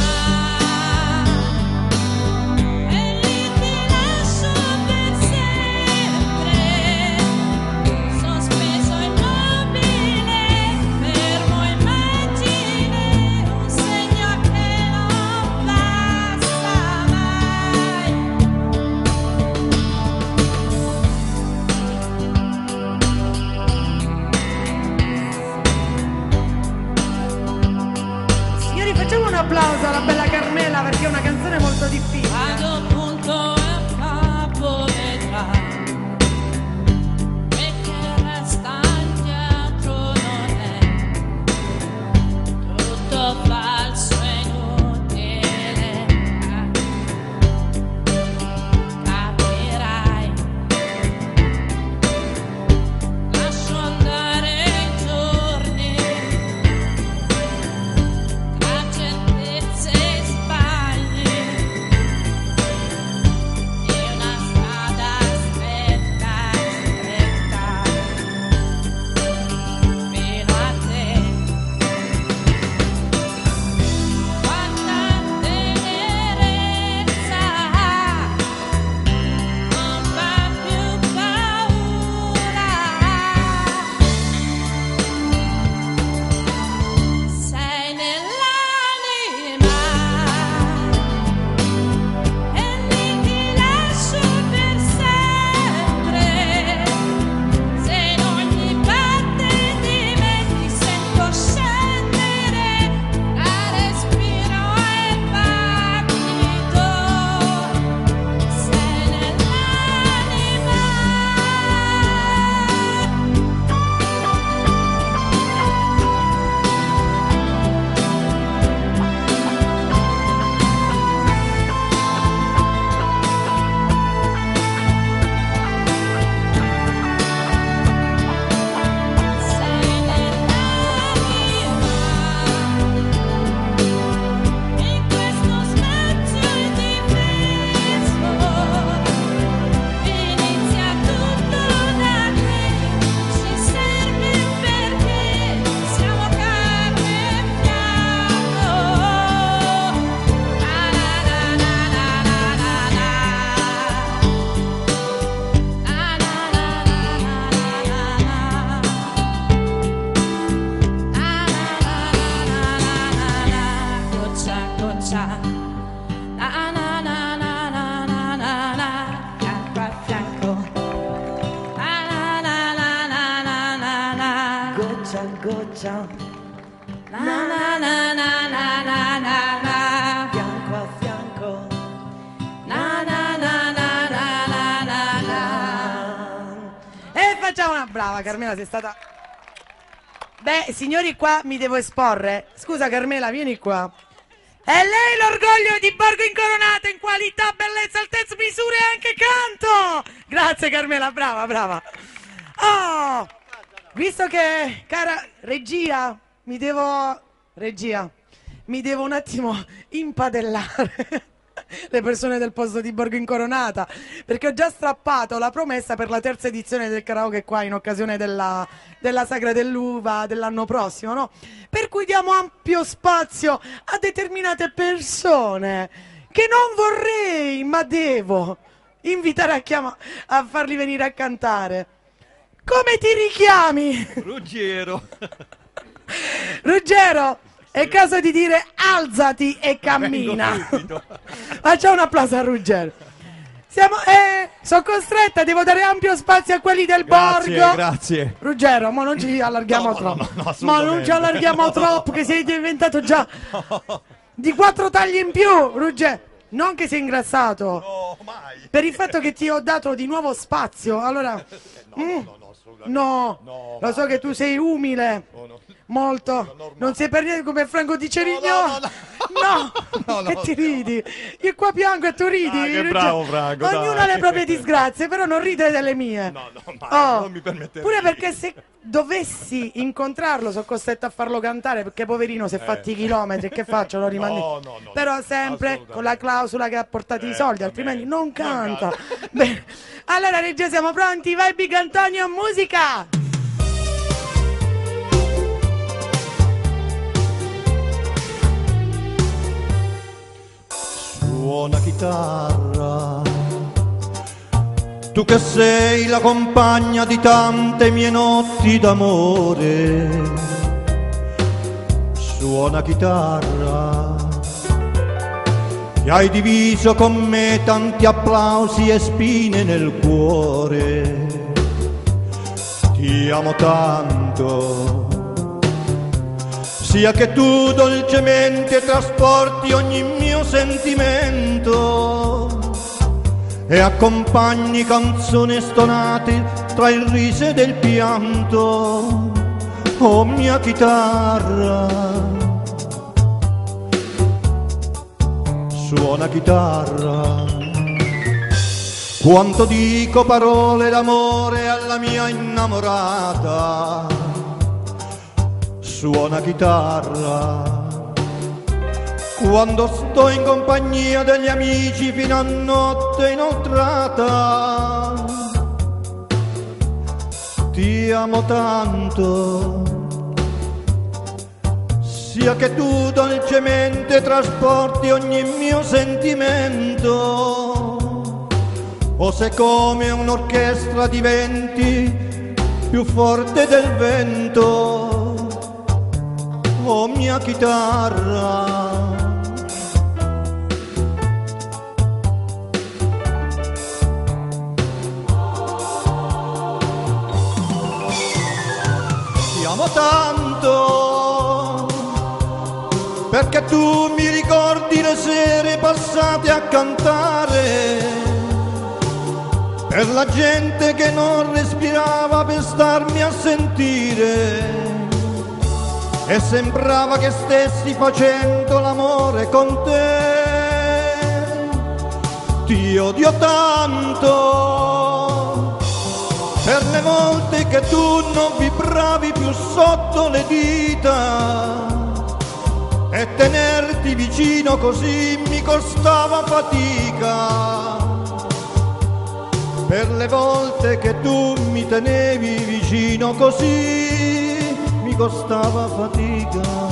e lì ti lascio per sempre, sospeso immobile, fermo immagine, un segno che non passa mai. Signori, facciamo un applauso alla bella Carmela perché è una canzone molto difficile. Vado punto a capo, vedrai, quel che resta indietro non è tutto falso e inutile, capirai. Lascio andare i giorni tra certezze goccia. Na na na na na na na na, fianco a fianco. Na na na na na na na na, Goccia a goccia, na na na na na na na na, fianco a fianco. na na na na na na na na. E facciamo una brava, Carmela, sei stata... Beh, signori, qua mi devo esporre. Scusa, Carmela, vieni qua. È lei l'orgoglio di Borgo Incoronato in qualità, bellezza, altezza, misure e anche canto. Grazie, Carmela, brava, brava. Oh, visto che, cara regia, mi devo un attimo impadellare le persone del posto di Borgo Incoronata, perché ho già strappato la promessa per la terza edizione del karaoke qua in occasione della Sagra dell'Uva dell'anno prossimo, no? Per cui diamo ampio spazio a determinate persone che non vorrei, ma devo invitare a farli venire a cantare. Come ti richiami? Ruggero. Ruggero, è caso di dire alzati e cammina. Facciamo un applauso a Ruggero. Sono costretta, devo dare ampio spazio a quelli del borgo. Grazie. Ruggero, ma non ci allarghiamo troppo. Ma non ci allarghiamo troppo, che sei diventato già di 4 tagli in più, Ruggero. Non che sei ingrassato. No, mai. Per il fatto che ti ho dato di nuovo spazio. Allora, no, lo so che tu sei umile. Molto. Non sei per niente come Franco Di Cerigno. No, che ti ridi. Io qua piango e tu ridi. Che bravo Franco. Ognuno ha le proprie disgrazie, però non ridere delle mie. No, non mi permetterei. Pure perché se dovessi incontrarlo sono costretto a farlo cantare, perché poverino si è fatti i chilometri, che faccio? Lo rimandi. No, però sempre con la clausola che ha portato i soldi, altrimenti non canta. Bene. Allora regia, siamo pronti? Vai Big Antonio, musica! Suona chitarra, tu che sei la compagna di tante mie notti d'amore. Suona chitarra, che hai diviso con me tanti applausi e spine nel cuore. Ti amo tanto, sia che tu dolcemente trasporti ogni mio sentimento e accompagni canzoni stonate tra il riso ed il pianto. Oh mia chitarra, suona chitarra, quanto dico parole d'amore alla mia innamorata. Suona chitarra, quando sto in compagnia degli amici fino a notte inoltrata. Ti amo tanto, sia che tu dolcemente trasporti ogni mio sentimento, o se come un'orchestra diventi più forte del vento. Oh mia chitarra, ti amo tanto, perché tu mi ricordi le sere passate a cantare, per la gente che non respirava per starmi a sentire. E sembrava che stessi facendo l'amore con te. Ti odio tanto per le volte che tu non vibravi più sotto le dita, e tenerti vicino così mi costava fatica. Per le volte che tu mi tenevi vicino così mi costava fatica.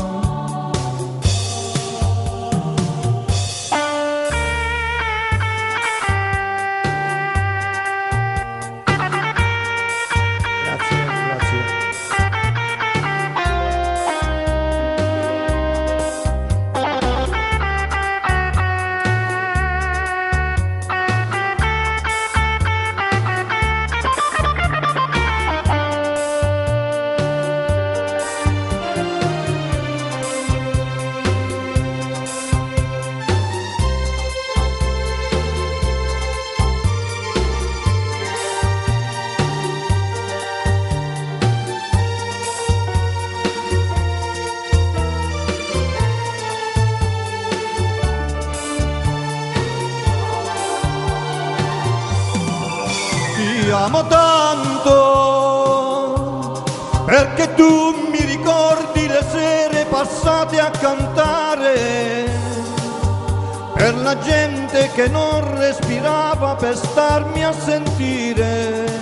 amo tanto perché tu mi ricordi le sere passate a cantare per la gente che non respirava per starmi a sentire.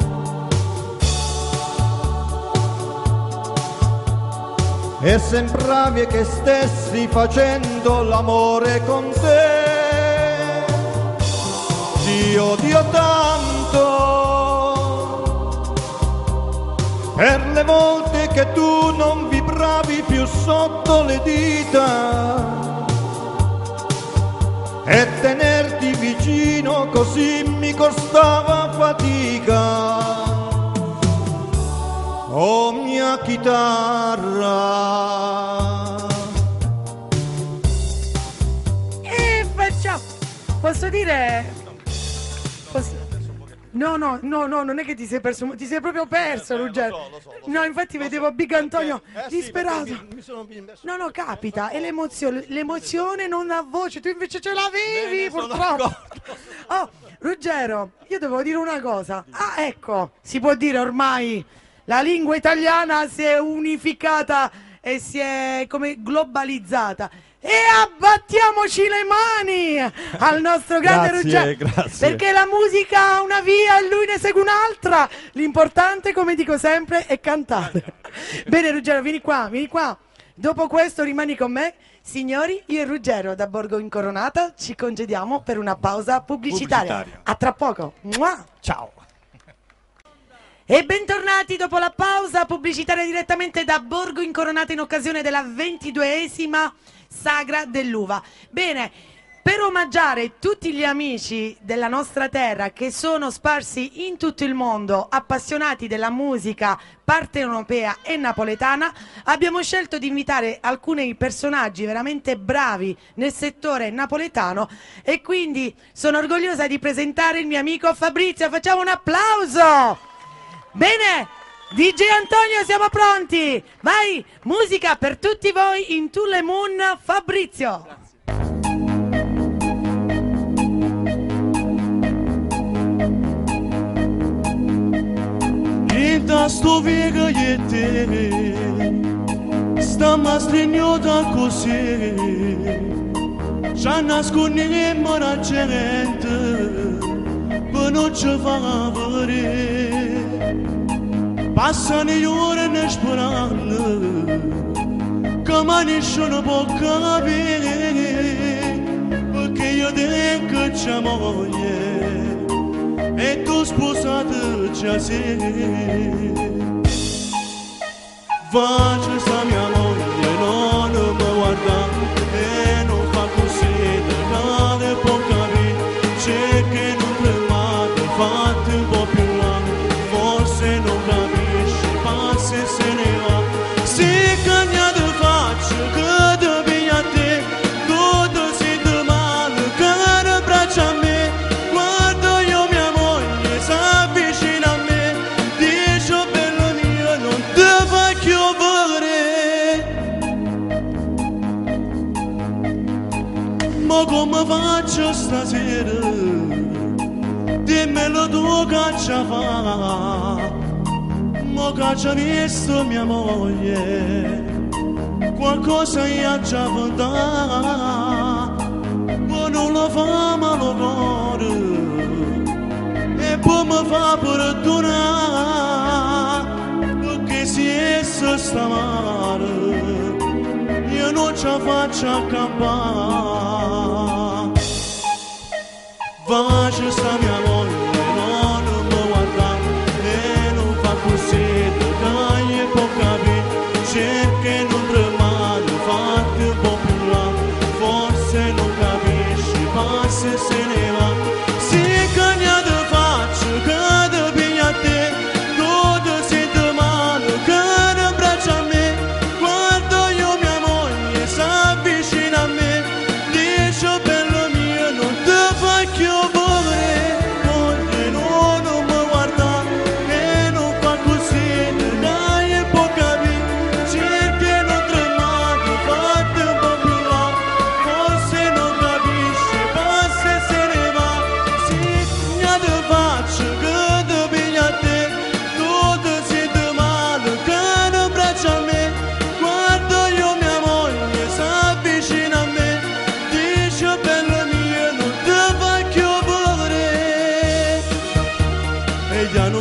E sembravi che stessi facendo l'amore con te. Ti odio tanto per le volte che tu non vibravi più sotto le dita e tenerti vicino così mi costava fatica. Oh mia chitarra. E facciamo. Posso dire? No, non è che ti sei perso, ti sei proprio perso, Ruggero. Lo so. No, infatti vedevo Big Antonio disperato. Sì, mi sono messo. No, capita, è l'emozione non ha voce, tu invece ce l'avevi purtroppo. Oh, Ruggero, io devo dire una cosa. Ah, ecco, si può dire ormai la lingua italiana si è unificata e si è come globalizzata. E abbattiamoci le mani al nostro grande Ruggero, grazie. perché la musica ha una via e lui ne segue un'altra. L'importante, come dico sempre, è cantare. Bene Ruggero, vieni qua. Dopo questo rimani con me. Signori, io e Ruggero da Borgo Incoronata ci congediamo per una pausa pubblicitaria. A tra poco. Mua. Ciao. E bentornati dopo la pausa pubblicitaria direttamente da Borgo Incoronata in occasione della 22esima Sagra dell'Uva. Bene, per omaggiare tutti gli amici della nostra terra che sono sparsi in tutto il mondo, appassionati della musica partenopea e napoletana, abbiamo scelto di invitare alcuni personaggi veramente bravi nel settore napoletano e quindi sono orgogliosa di presentare il mio amico Fabrizio. Facciamo un applauso! Bene, DJ Antonio, siamo pronti. Vai, musica per tutti voi in To Le Moon, Fabrizio. Inta sto vega e te sta ma stringata così già nascondiamo la gente per non ci fa vedere. Passano gli ore ne sperando che mai nessuno può capire perché io dico che c'è moglie e tu sposato già sei. Faccio sta mia moglie non mi guarda e non fa così non può capire c'è che non tremate fate un po' più là forse non capisce se se ne va, si cagna de faccio che de piglia a te, tutto si domanda che ne braccia a me, guardo io mia moglie s'avvicina a me, dice bello mio non te faccio vedere. Ma come faccio stasera, dimmelo tu che ci fa. Mo che ci ha visto mia moglie, qualcosa gli ha già fatto, ma non lo fa ma lo vuole, e poi mi fa perdonare, perché se esso sta male, io non ce la faccio accampare. Faccio sta mia moglie, non mi guarda, così dai e può capire c'è che non tremate fate un po' più là forse non capisci passa e se ne va si cagna de faccio che te piglia a te tutto si domanda che ne braccia a me guardo io mia moglie s'avvicina a me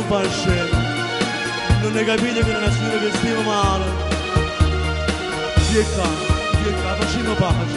fa scena. Non ne capite che non è solo che stiamo male. Vieni qua, facciamo pace.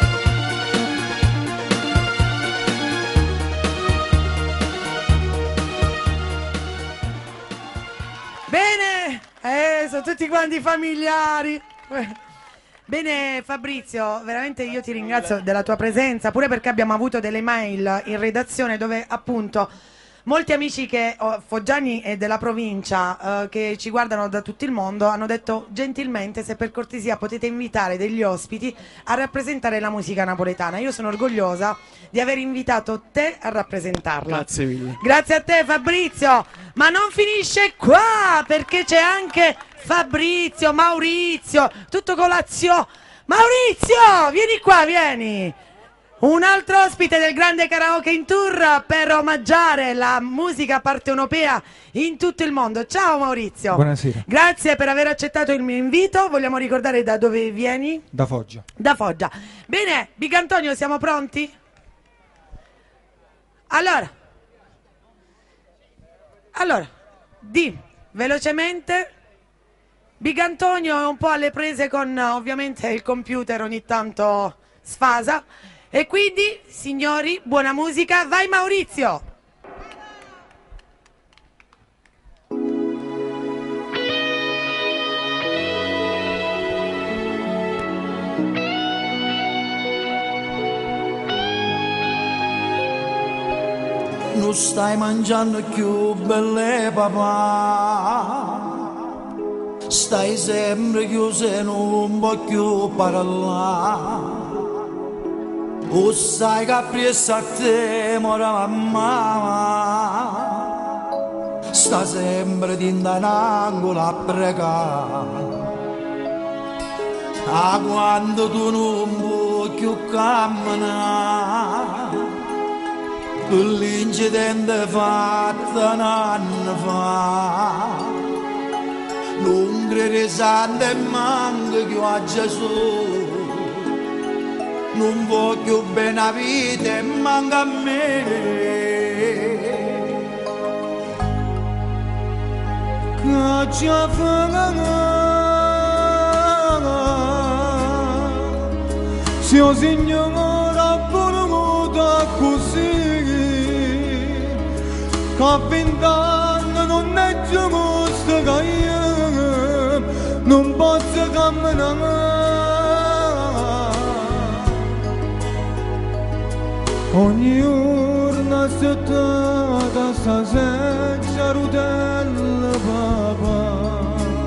Bene, sono tutti quanti familiari. Bene Fabrizio, veramente io ti ringrazio della tua presenza, pure perché abbiamo avuto delle mail in redazione dove appunto molti amici foggiani e della provincia che ci guardano da tutto il mondo hanno detto gentilmente se per cortesia potete invitare degli ospiti a rappresentare la musica napoletana. Io sono orgogliosa di aver invitato te a rappresentarla. Grazie mille. Grazie a te Fabrizio, ma non finisce qua perché c'è anche Fabrizio, Maurizio, tutto colazio. Maurizio, vieni qua, vieni. Un altro ospite del grande karaoke in tour per omaggiare la musica partenopea in tutto il mondo. Ciao Maurizio. Buonasera. Grazie per aver accettato il mio invito. Vogliamo ricordare da dove vieni? Da Foggia. Da Foggia. Bene, Big Antonio, siamo pronti? Allora, di velocemente. Big Antonio è un po' alle prese con ovviamente il computer, ogni tanto sfasa. E quindi, signori, buona musica, vai Maurizio! Non stai mangiando più belle papà, stai sempre chiuso e non puoi più parlare. O sai che presso a te mora mamma, sta sempre in un angolo a pregare. A quando tu non puoi più camminare, per l'incidente fatto un anno fa, non credi santo e manca che a Gesù. Non voglio bene la vita e manca a me. Che ci fa se o Signore ha voluto così, che a 20 anni non è giusto che io non posso camminare. Ogni giorno si tratta sta senza rutella papà.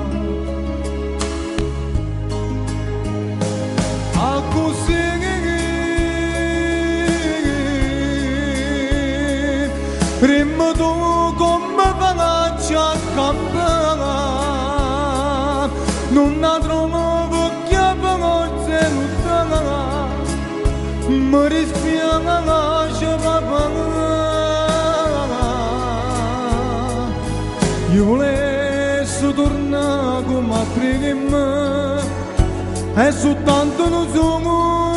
A così prima tu come faccio a campare, non la trovo perché forse lontana. Mi dispiace lascia papà, io volessi tornare come prima e soltanto non sono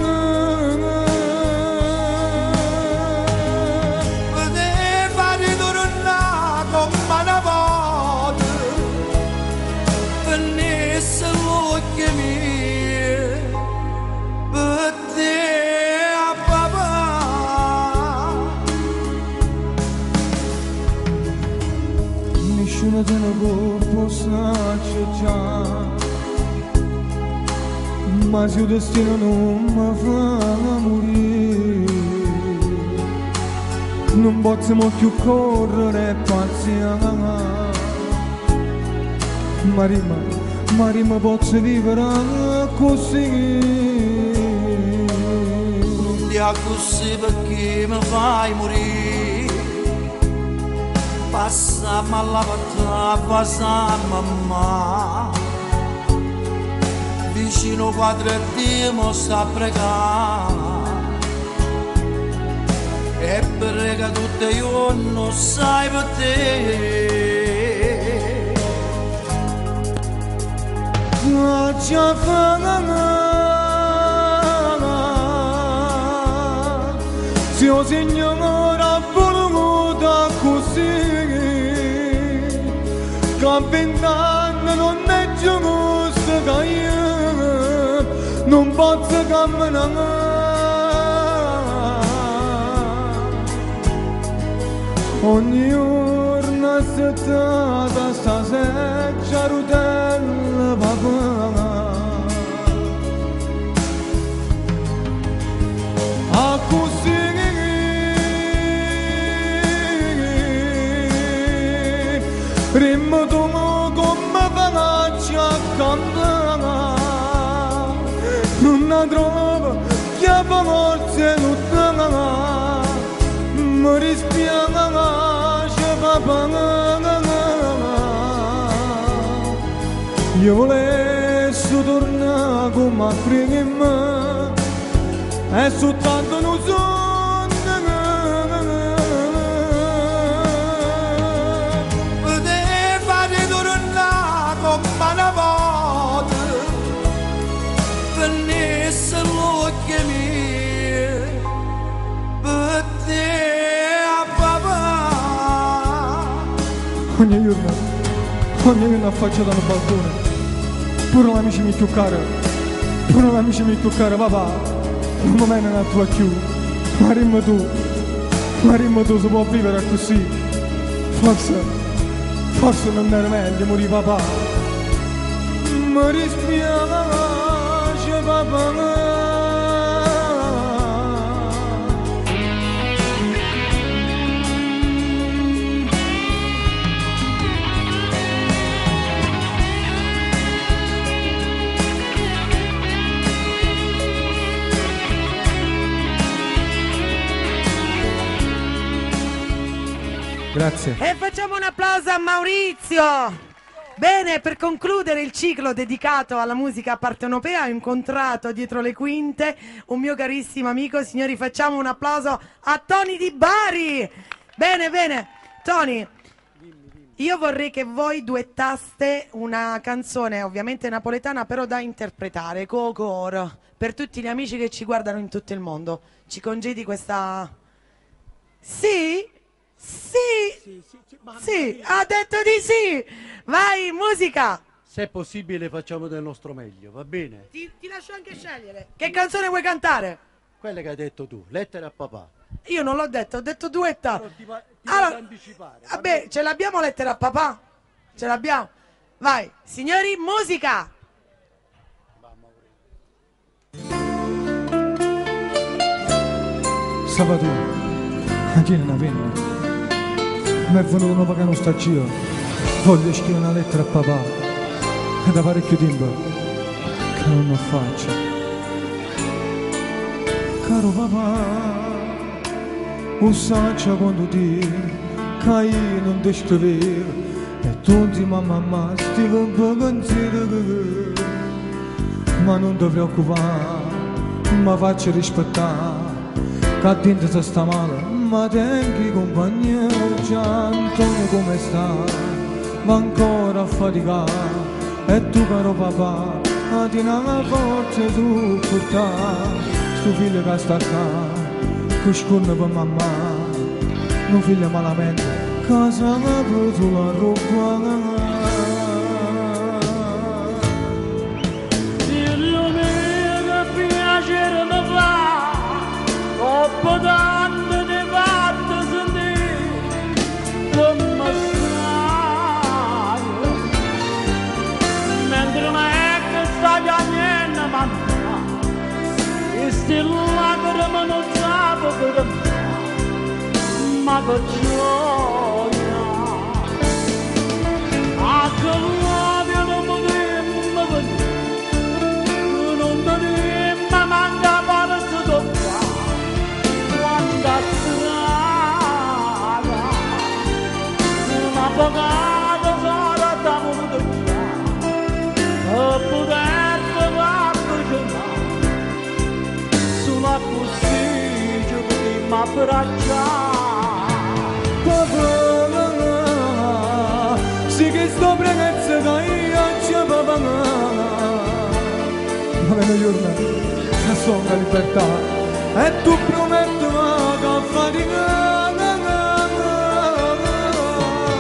poteva ritornare come una volta, venisse l'occhio mio per te. Nessuno te ne può accettare, ma se il destino non mi fa morire, non possiamo più correre e pazziare. Ma rima posso vivere così. Non ti così perché mi fai morire. Passiamo alla porta, passiamo mamma, vicino quadro Dio sta a pregare, e prega tutte io non sai per te. Ci se o Signore ha voluto così, posso camminare. Ogni giorno è stata sta seccia rutella papà. A così prima tu come faccio a cantare. Non la trovo che a forza tutta mi dispiace papà. Io volessi tornare come prima e soltanto non so poteva ritornare come una volta venisse l'occhio mio per te papà. Ogni giorno affaccio dal balcone pure l'amici mi più caro, pure l'amici mi più caro papà. Non mi viene a tua più, ma rimma tu si può vivere così. Forse non era meglio morire papà. Mi dispiace papà. Grazie. E facciamo un applauso a Maurizio. Bene, per concludere il ciclo dedicato alla musica partenopea ho incontrato dietro le quinte un mio carissimo amico. Signori, facciamo un applauso a Tony Di Bari. Bene, bene. Tony, io vorrei che voi duettaste una canzone ovviamente napoletana però da interpretare, co-coro, per tutti gli amici che ci guardano in tutto il mondo. Ci congedi questa... Sì? Sì, ha detto di sì. Vai, musica. Se è possibile facciamo del nostro meglio, va bene? Ti lascio anche scegliere. Che canzone vuoi cantare? Quella che hai detto tu, Lettera a papà. Io non l'ho detto, ho detto duetta. Ti Allora, devo anticipare. vabbè, ce l'abbiamo Lettera a papà? Ce l'abbiamo. Vai, signori, musica. Sabato, anche non avviene. Mi è venuto una vaga nostalgia. Voglio scrivere una lettera a papà. È da parecchio tempo che non lo faccio. Caro papà, lo saccia quando ti che io non ti sto vero e tu ti mamma stiva un po' consiglio. Ma non ti preoccupare, mi faccio rispettare che dentro se sta male. Ma tengi compagnia, già Antonio come sta? Ma ancora affaticare e tu caro papà, ti una forza tu portare. Sto figlio che sta qua, che scorre per mamma, non figlio malamente, casa mi preso la roba. Figlio mio che piacere mi fa, troppo tanto di parte sentire, non mi stai. Mentre me che sta piangendo mamma, e sti lacrime non sapo per me, ma che gioia. A che l'ovio non potremmo vedere, non potremmo mangiare forza tocca, quanta strada, una bocata sola da voluto già, e poter farlo sulla così prima abbracciare. Papà, sì che sto pregazza che io c'è papà. Ma è una giornata che sono la libertà e tu prometti che fatica.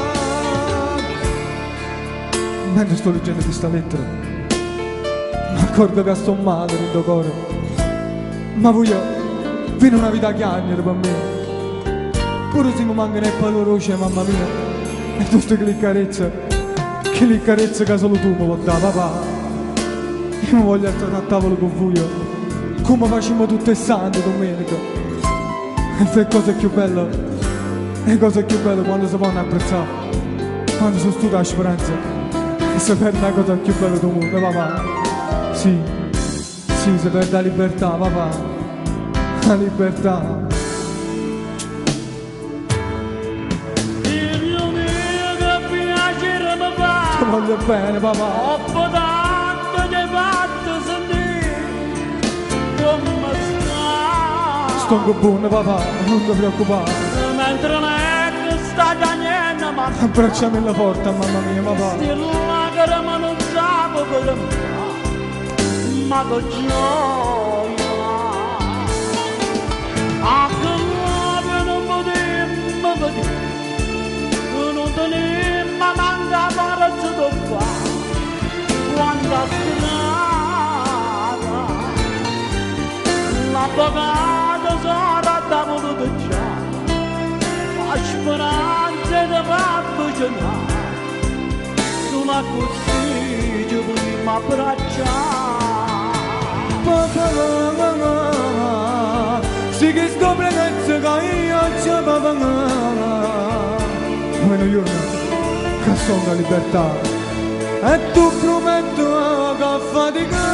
Mentre sto leggendo questa lettera, ma ricordo che sto male nel cuore, ma voglio fino una vita chiagnere per me. Pure se mi mancano le parole luce, mamma mia, e tutte quelle carezze che solo tu mi puoi dare, papà. Io mi voglio stare a tavolo con voi, come facciamo tutte le sante domenica. E se cosa più bella, è cosa più bella quando si vanno a apprezzare, quando si studia la speranza e si perde la cosa più bella del mondo, papà. Sì, si perde la libertà, papà, la libertà. Ti voglio bene, papà. Ho potato ti fatto sentire come sta. Sto buono, papà, non ti preoccupare. Mentre non sta cagnendo, ma Abbracciami la porta, mamma mia, papà. sti lacrime non sapo per me, ma con gioia. A che nuove non potremmo vedere, non tenemmo manca forza di fare. Quanta strada, l'avvocato sarà da voluto già, la speranza di fatto cenare, sulla così ci vogliamo abbracciare. Papà, sì che scopre che io c'è, papà. Meno giorno, che sono la libertà. E tu prometto che fatica.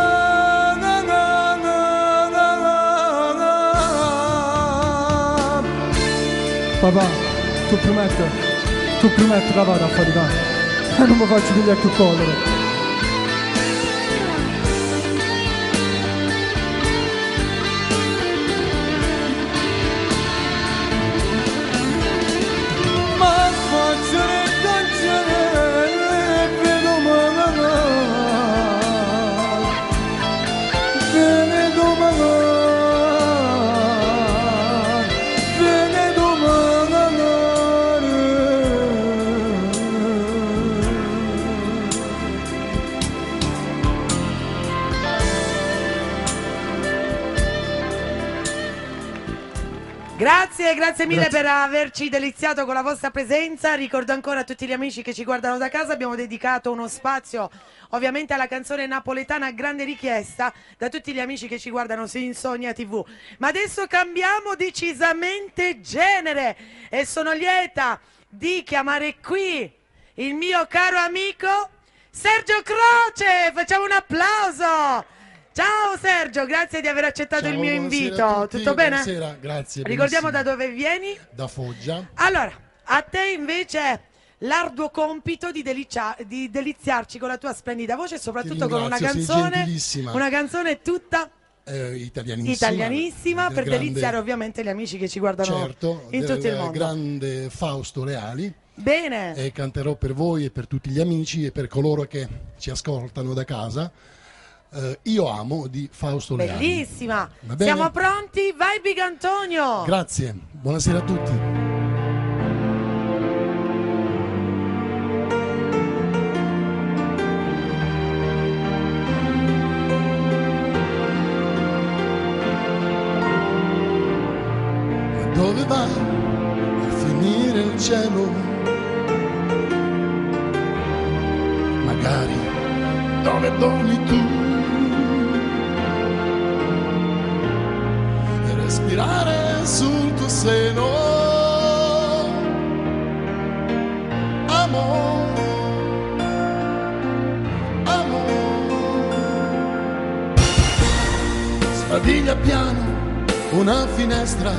Papà, tu prometti che vado a faticare e non mi faccio pigliare più collera. Ma faccio le canzoni e vedo male, vedo male. Grazie mille per averci deliziato con la vostra presenza. Ricordo ancora a tutti gli amici che ci guardano da casa, abbiamo dedicato uno spazio ovviamente alla canzone napoletana a grande richiesta da tutti gli amici che ci guardano su Insonnia TV. Ma adesso cambiamo decisamente genere e sono lieta di chiamare qui il mio caro amico Sergio Croce. Facciamo un applauso. Ciao Sergio, grazie di aver accettato Ciao, il mio buonasera invito. a tutti, Tutto bene? Buonasera, grazie. Ricordiamo benissimo. da dove vieni? Da Foggia. Allora, a te invece l'arduo compito di deliziarci con la tua splendida voce e soprattutto con una ringrazio, sei canzone, gentilissima. una canzone tutta italianissima per del deliziare ovviamente gli amici che ci guardano certo, in tutto il mondo. grande Fausto Leali. Bene. E canterò per voi e per tutti gli amici e per coloro che ci ascoltano da casa. Io amo di Fausto Leali. Bellissima. Va bene? Siamo pronti? Vai Big Antonio. Grazie, buonasera a tutti. Dove va a finire il cielo? Magari dove dormi tu? E respirare sul tuo seno. Amore, amore. Sfadiglia piano una finestra,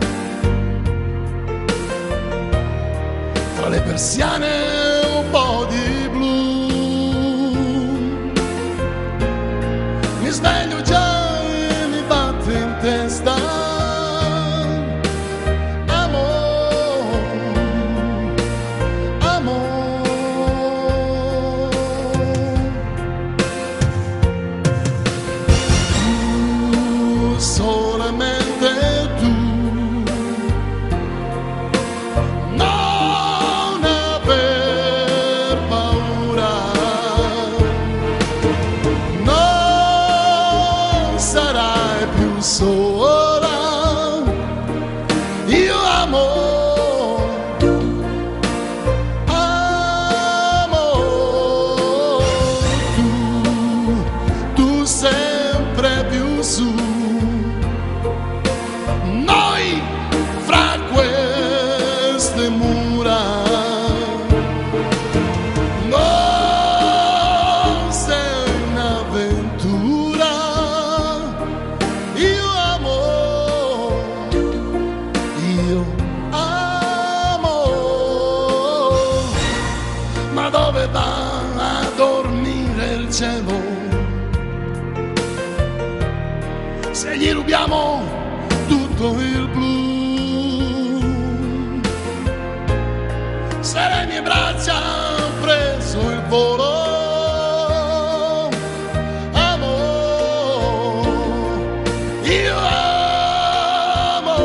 tra le persiane un po' di blu. Mi sveglio già e mi batte in testa. Non avere con il blu. Se le mie braccia hanno preso il volo, io amo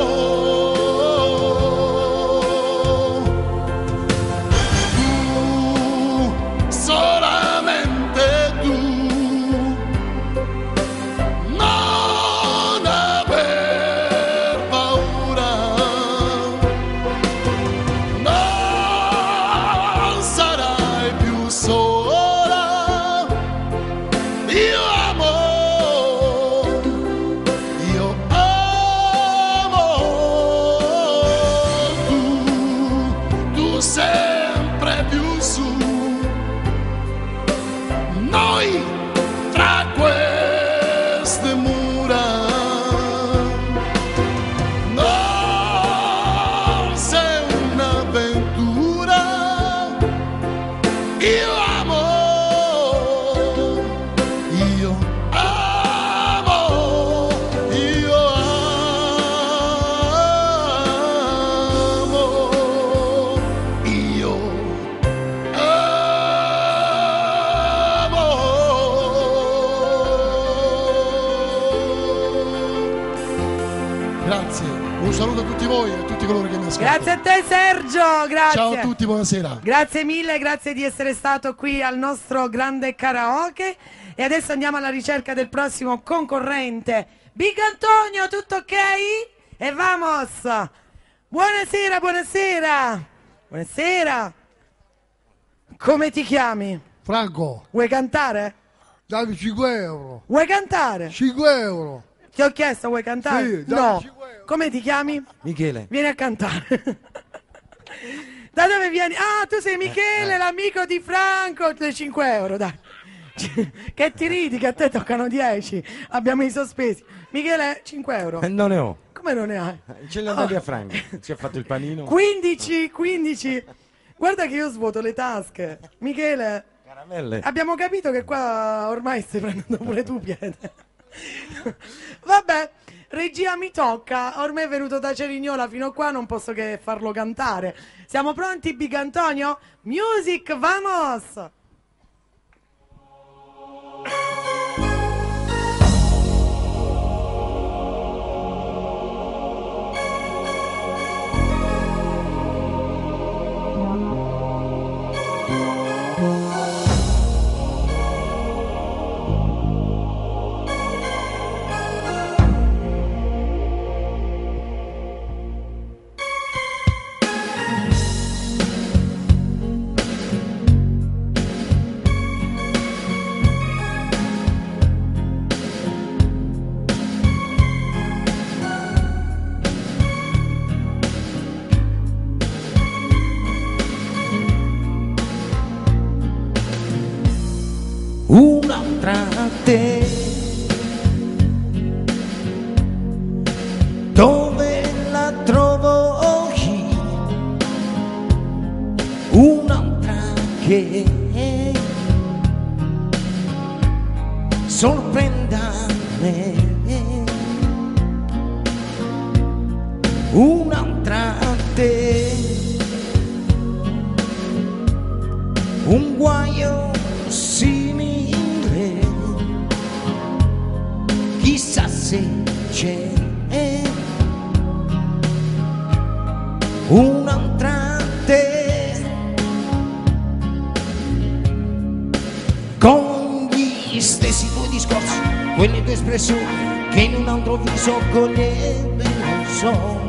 tu, solamente tu, non aver paura, non sarai più sola, io amo. Sempre più su, noi tra queste mura, non sei un'avventura, io amo, io amo, io Grazie, un saluto a tutti voi e a tutti coloro che mi ascoltano. Grazie a te Sergio, grazie. Ciao a tutti, buonasera. Grazie mille, grazie di essere stato qui al nostro grande karaoke. E adesso andiamo alla ricerca del prossimo concorrente. Big Antonio, tutto ok? E vamos! Buonasera, buonasera! Buonasera! Come ti chiami? Franco. Vuoi cantare? Dammi 5 euro. Vuoi cantare? 5 euro. Ti ho chiesto, vuoi cantare? Sì, dammi no. 5 euro. Come ti chiami? Michele. Vieni a cantare. Da dove vieni? Ah, tu sei Michele, l'amico di Franco. 5 euro, dai. Che ti ridi, che a te toccano 10. Abbiamo i sospesi. Michele, 5 euro. Non ne ho. Come non ne hai? Ce li ho dati a Franco. Ci ha fatto il panino. 15. Guarda che io svuoto le tasche. Michele, Caramelle. abbiamo capito che qua ormai stai prendendo pure tu piede. Vabbè, regia mi tocca. Ormai è venuto da Cerignola fino qua, non posso che farlo cantare. Siamo pronti, Big Antonio? Music, vamos! Un'altra te, dove la trovo io? Un'altra che sorprenda me, un'altra te, un guaio simile, chissà se c'è un'altra te, con gli stessi tuoi discorsi, quelle tue espressioni che in un altro viso cogliere non so,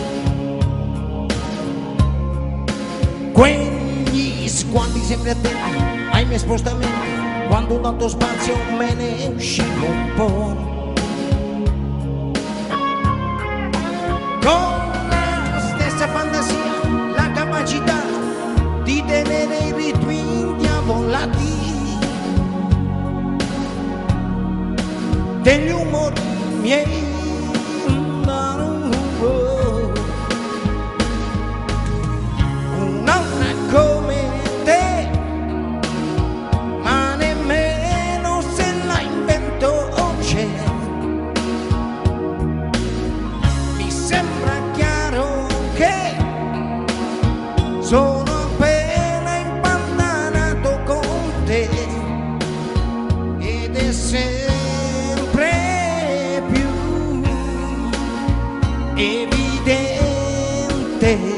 quegli sguardi sempre attenti ai miei spostamenti, quando tanto spazio me ne uscivo un po', con la stessa fantasia, la capacità di tenere i ritmi indiavolati degli umori miei. Un'altra come te, ma nemmeno se la invento c'è. Mi sono appena impantanato con te ed è sempre più evidente.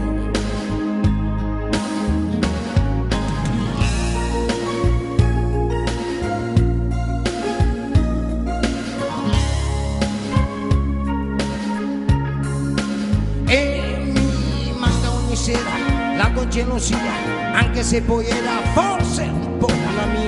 La tua gelosia, anche se poi era forse un po' la mia.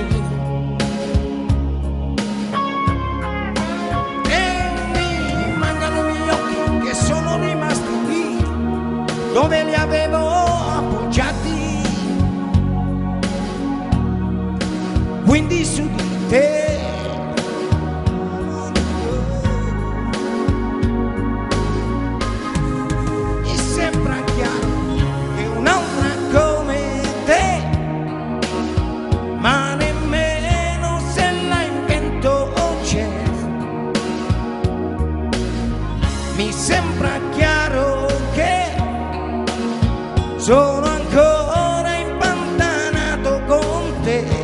E mi mancano gli occhi che sono rimasti lì dove li avevo appoggiati, quindi su di te. Mi sembra chiaro un'altra come te, ma nemmeno se la invento c'è. Mi sembra chiaro che sono ancora impantanato con te.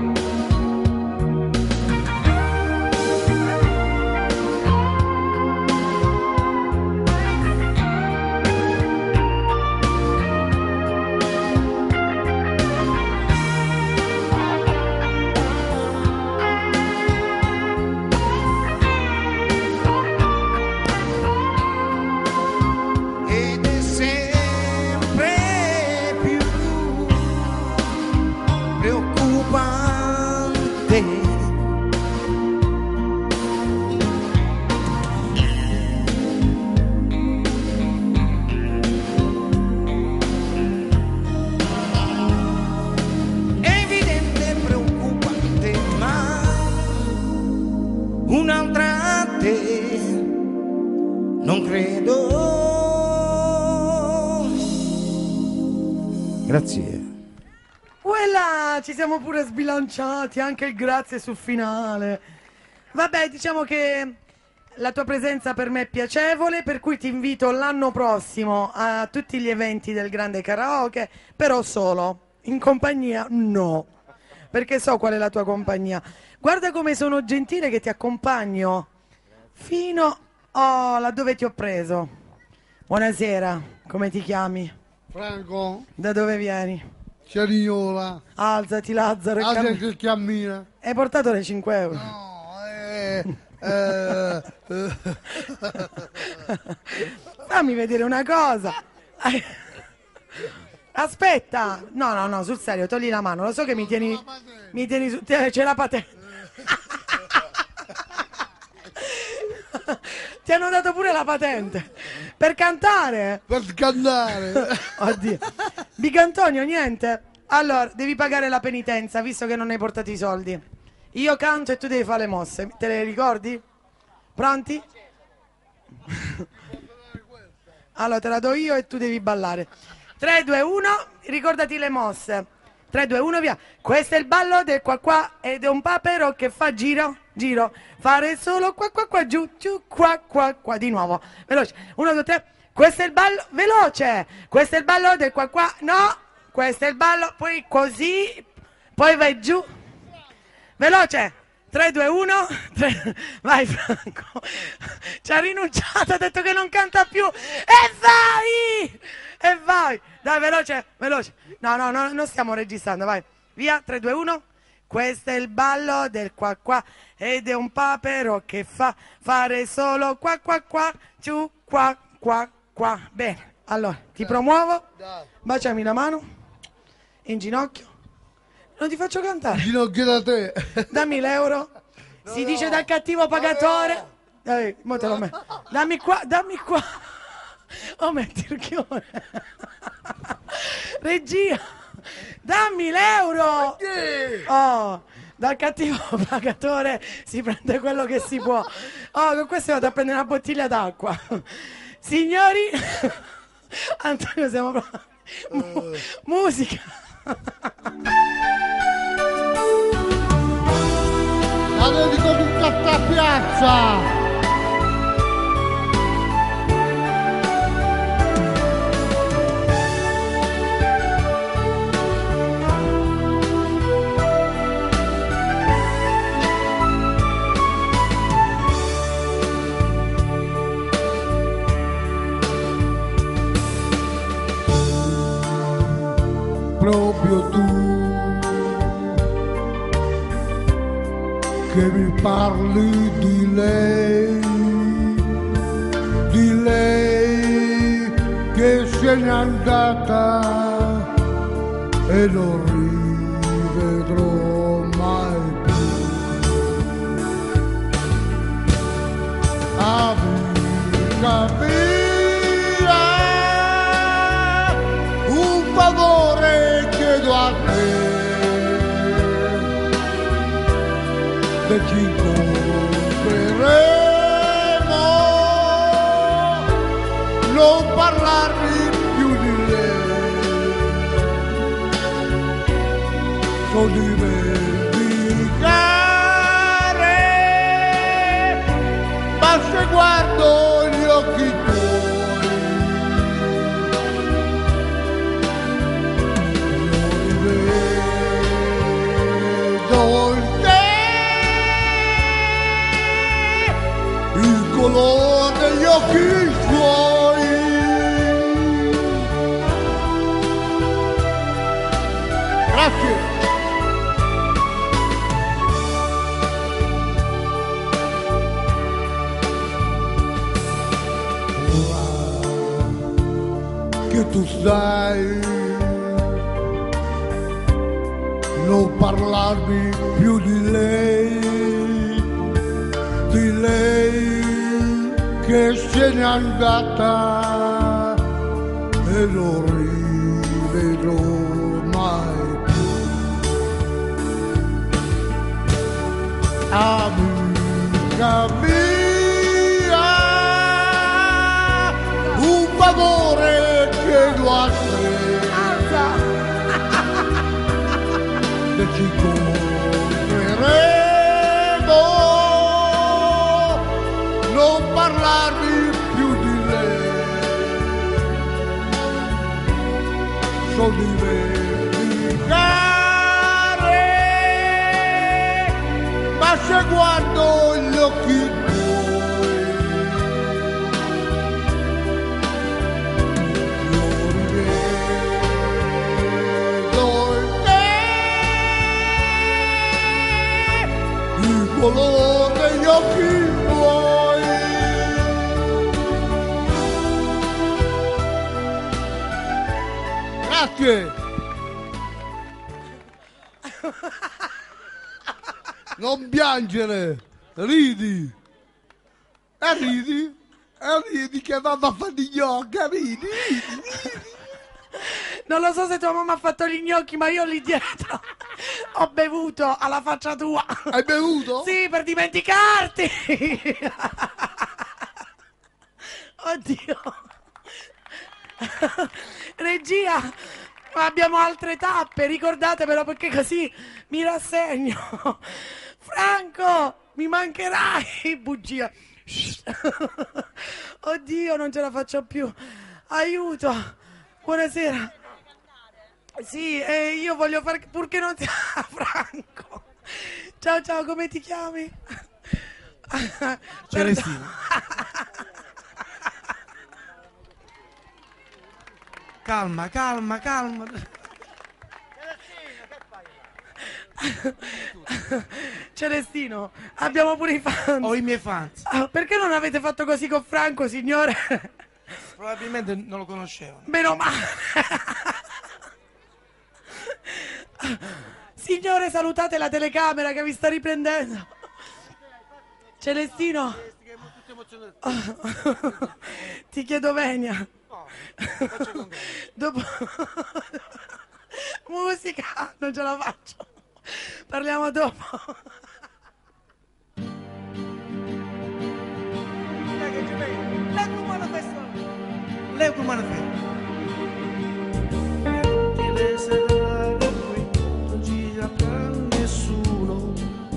Un'altra a te, non credo. Grazie. Quella, ci siamo pure sbilanciati, anche il grazie sul finale. Vabbè, diciamo che la tua presenza per me è piacevole, per cui ti invito l'anno prossimo a tutti gli eventi del Grande Karaoke, però solo, in compagnia no, perché so qual è la tua compagnia. Guarda come sono gentile che ti accompagno fino laddove ti ho preso. Buonasera, come ti chiami? Franco. Da dove vieni? Cerignola. Alzati Lazzaro e Alzati che cammina. Hai portato le 5 euro? Fammi vedere una cosa. Aspetta. No, sul serio, togli la mano. Lo so che mi tieni su. C'è la patente. Ti hanno dato pure la patente per cantare? Per cantare. Oddio. Bigantonio, niente. Allora, devi pagare la penitenza, visto che non hai portato i soldi. Io canto e tu devi fare le mosse. Te le ricordi? Pronti? Allora, te la do io e tu devi ballare. 3, 2, 1, ricordati le mosse. 3, 2, 1, via. Questo è il ballo del qua qua ed è un papero che fa giro, giro. Fare solo qua qua qua, giù, giù, qua qua qua. Di nuovo, veloce. 1, 2, 3. Questo è il ballo, veloce. Questo è il ballo del qua qua, no. Questo è il ballo, poi così, poi vai giù. Veloce. 3, 2, 1, 3. Vai Franco. Ci ha rinunciato, ha detto che non canta più. E vai! E vai! Dai, veloce, veloce. No, non stiamo registrando, vai. Via, 3, 2, 1. Questo è il ballo del qua qua ed è un papero che fa fare solo qua qua qua, giù, qua qua qua. Bene, allora, ti promuovo. Baciami la mano. In ginocchio. Non ti faccio cantare. In ginocchio da te. Dammi l'euro. Si dice dal cattivo pagatore. Mo te lo metto. Dammi qua, dammi qua. Oh, metti il chione. Regia, dammi l'euro. Oh, dal cattivo pagatore si prende quello che si può. Oh, con questo vado a prendere una bottiglia d'acqua. Signori, Antonio, siamo pronti. Musica. La dedico tutta sta piazza. proprio tu che mi parli di lei che se n'è andata e non rivedrò mai più. Amica mia, un favore chiedo a te, se ci incontreremo, non parlarmi più di lei, so dimenticare, ma se guardo gli occhi tuoi, io rivedo in te il colore degli occhi suoi. Grazie. Ora che tu sai, non parlarmi più di lei che se n'è andata e non rivedrò mai più. Amica mia, un favore chiedo a te, se ci incontreremo, non parlarmi più di lei, so dimenticare, ma se guardo gli occhi tuoi, io rivedo in te il colore degli occhi tuoi. Grazie. Non piangere, ridi. E ridi che mamma fa gli gnocchi, ridi. Non lo so se tua mamma ha fatto gli gnocchi, ma io lì dietro ho bevuto alla faccia tua. Hai bevuto? Sì, per dimenticarti. Oddio. Regia, abbiamo altre tappe, ricordatevelo perché così mi rassegno. Franco, mi mancherai, bugia. Oddio, non ce la faccio più. Aiuto. Buonasera. Sì, io voglio fare purché non sia Franco. Ciao ciao, come ti chiami? Celestino. Calma. Celestino, abbiamo pure i fans. Ho i miei fans. Perché non avete fatto così con Franco, signore? Probabilmente non lo conoscevano. Meno male. Signore, salutate la telecamera che vi sta riprendendo. Celestino, ti chiedo venia. Dopo musica non ce la faccio. Parliamo dopo. Lei come manifesta? Non gira per nessuno,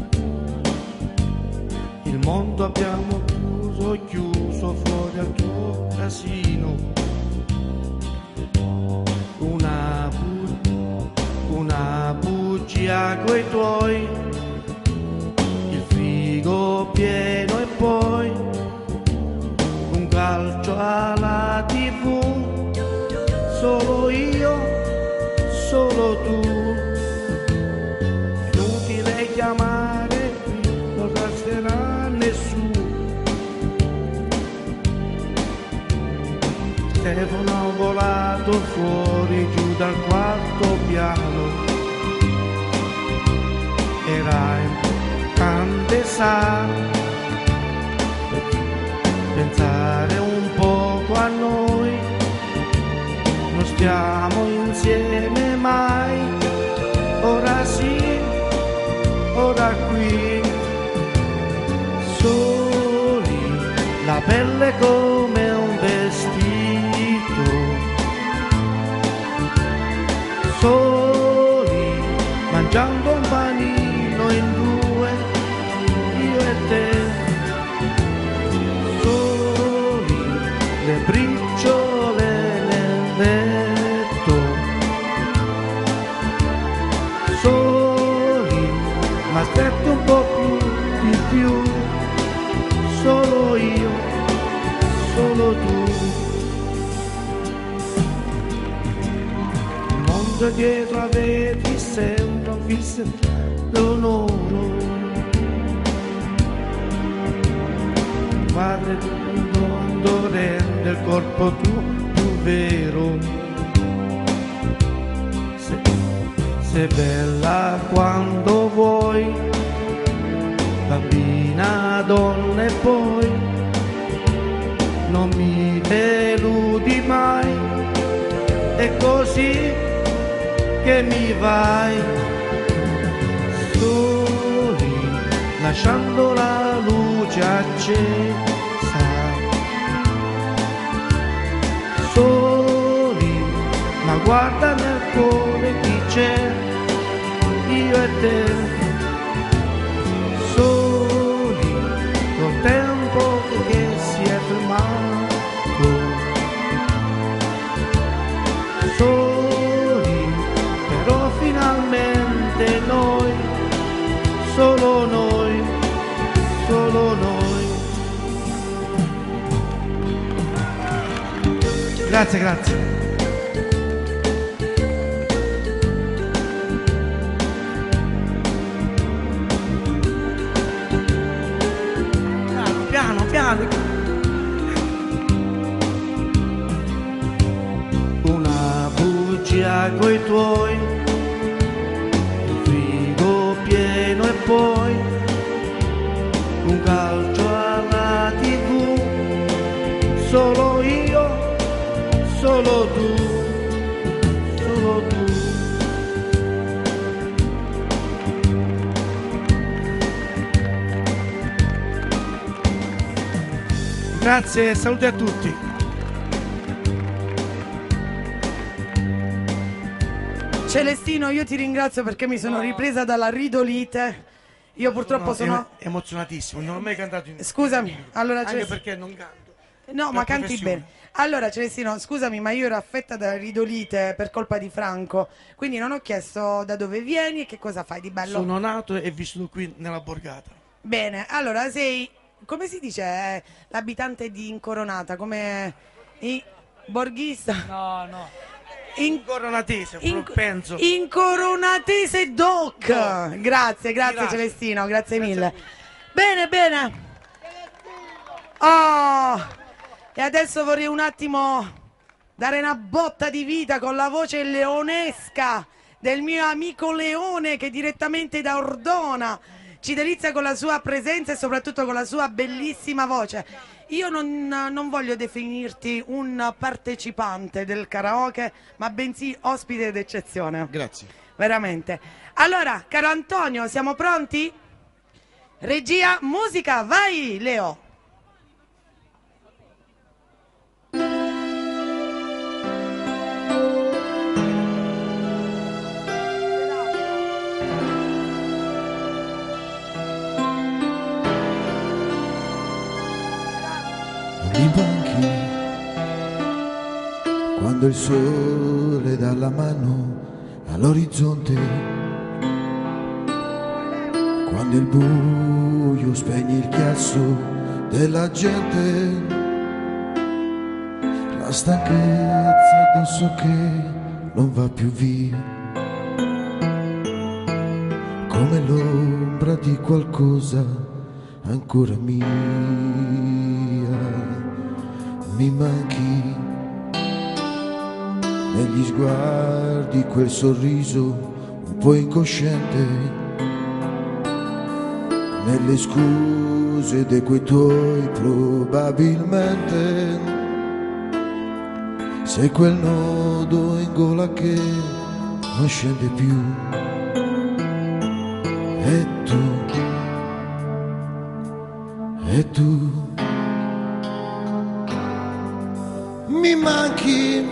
il mondo abbiamo chiuso fuori al tuo casino. Una bugia coi tuoi, il frigo pieno e poi un calcio alla TV. Solo io solo tu. Inutile chiamare qui, non resterà nessuno. Telefono volato fuori giù dal quarto piano. Era importante, sa, pensare un poco a noi. Non stiamo insieme mai. Ora sì, ora qui. Soli, la pelle come un vestito. Soli, mangiando un panino in due, io e te. Soli, le briciole nel letto. Soli, ma aspetto un po' più di più. Solo io, solo tu. Dietro avevi sempre un fil d'onore. Padre quando rende il corpo più vero. Sei bella quando vuoi, bambina, donna e poi non mi deludi mai. È così che mi vai, soli, lasciando la luce accesa, soli, ma guarda nel cuore chi c'è, io e te, soli, col tempo che si è fermato, soli. Finalmente noi, solo noi, solo noi. Grazie, grazie. Piano, piano, piano. Una bugia coi tuoi. E poi un calcio alla TV, solo io, solo tu, solo tu. Grazie, saluti a tutti. Celestino, io ti ringrazio perché mi sono ripresa dalla ridolite. Io purtroppo sono emozionatissimo, non ho mai cantato in... Scusami, allora anche perché non canto. No, ma canti bene. Allora Celestino, scusami, ma io ero affetta da ridolite per colpa di Franco, quindi non ho chiesto da dove vieni e che cosa fai di bello. Sono nato e vissuto qui nella borgata. Bene, allora sei, come si dice, l'abitante di Incoronata, come borghista? No. Incoronatese, penso. Incoronatese doc. No. Grazie Celestino, grazie mille. Bene. Oh, e adesso vorrei un attimo dare una botta di vita con la voce leonesca del mio amico Leone, che direttamente da Ordona ci delizia con la sua presenza e soprattutto con la sua bellissima voce. Io non voglio definirti un partecipante del karaoke, ma bensì ospite d'eccezione. Grazie. Veramente. Allora, caro Antonio, siamo pronti? Regia, musica, vai Leo. I banchi, quando il sole dà la mano all'orizzonte, quando il buio spegne il chiasso della gente, la stanchezza addosso che non va più via, come l'ombra di qualcosa ancora mia. Mi manchi negli sguardi, quel sorriso un po' incosciente, nelle scuse dei quei tuoi probabilmente. Sei quel nodo in gola che non scende più. E tu mi manchi,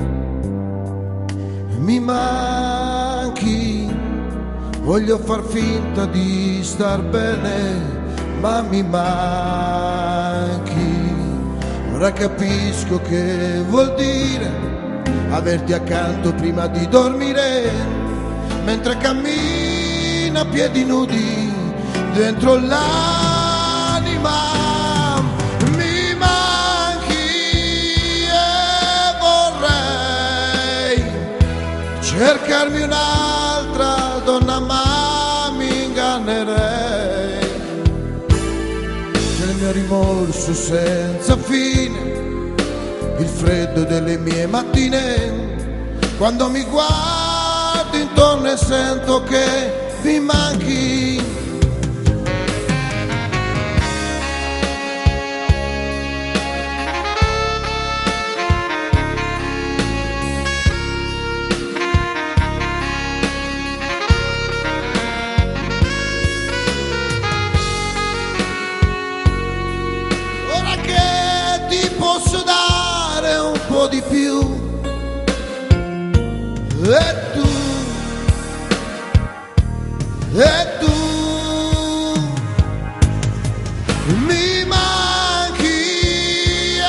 voglio far finta di star bene, ma mi manchi. Ora capisco che vuol dire averti accanto prima di dormire, mentre cammina a piedi nudi dentro l'anima. Mi manchi e vorrei cercarmi un'altra donna, ma mi ingannerei. C'è il mio rimorso senza fine, il freddo delle mie mattine, quando mi guardo intorno e sento che mi manchi. Di più, e tu mi manchi e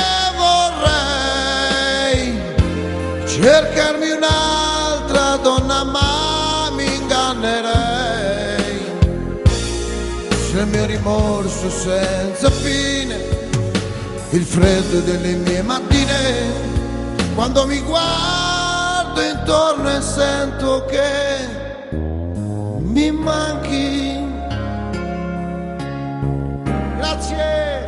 vorrei cercarmi un'altra donna, ma mi ingannerei. C'è il mio rimorso senza fine, il freddo delle mie mattine, quando mi guardo intorno e sento che mi manchi. Grazie.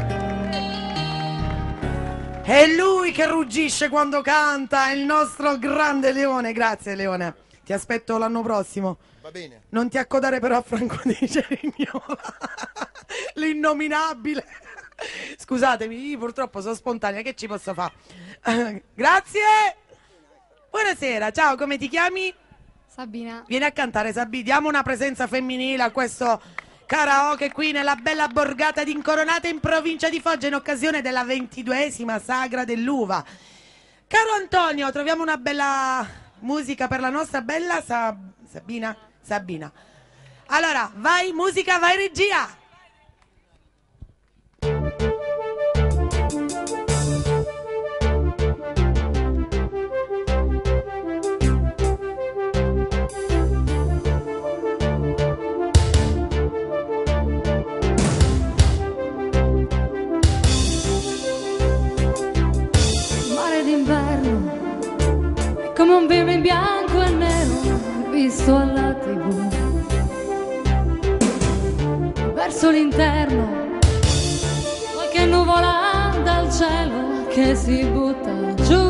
È lui che ruggisce quando canta, è il nostro grande Leone. Grazie Leone, ti aspetto l'anno prossimo. Va bene. Non ti accodare però a Franco di Cerignola, l'innominabile. Scusatemi, io purtroppo sono spontanea, che ci posso fare? Grazie. Buonasera, ciao, come ti chiami? Sabina. Vieni a cantare, Sabi, diamo una presenza femminile a questo karaoke qui nella bella borgata di Incoronata in provincia di Foggia in occasione della 22esima sagra dell'uva. Caro Antonio, troviamo una bella musica per la nostra bella Sabina. Allora, vai musica, vai regia. Mare d'inverno è come un film in bianco e nero visto alla TV. Verso l'interno qualche nuvola dal cielo che si butta giù,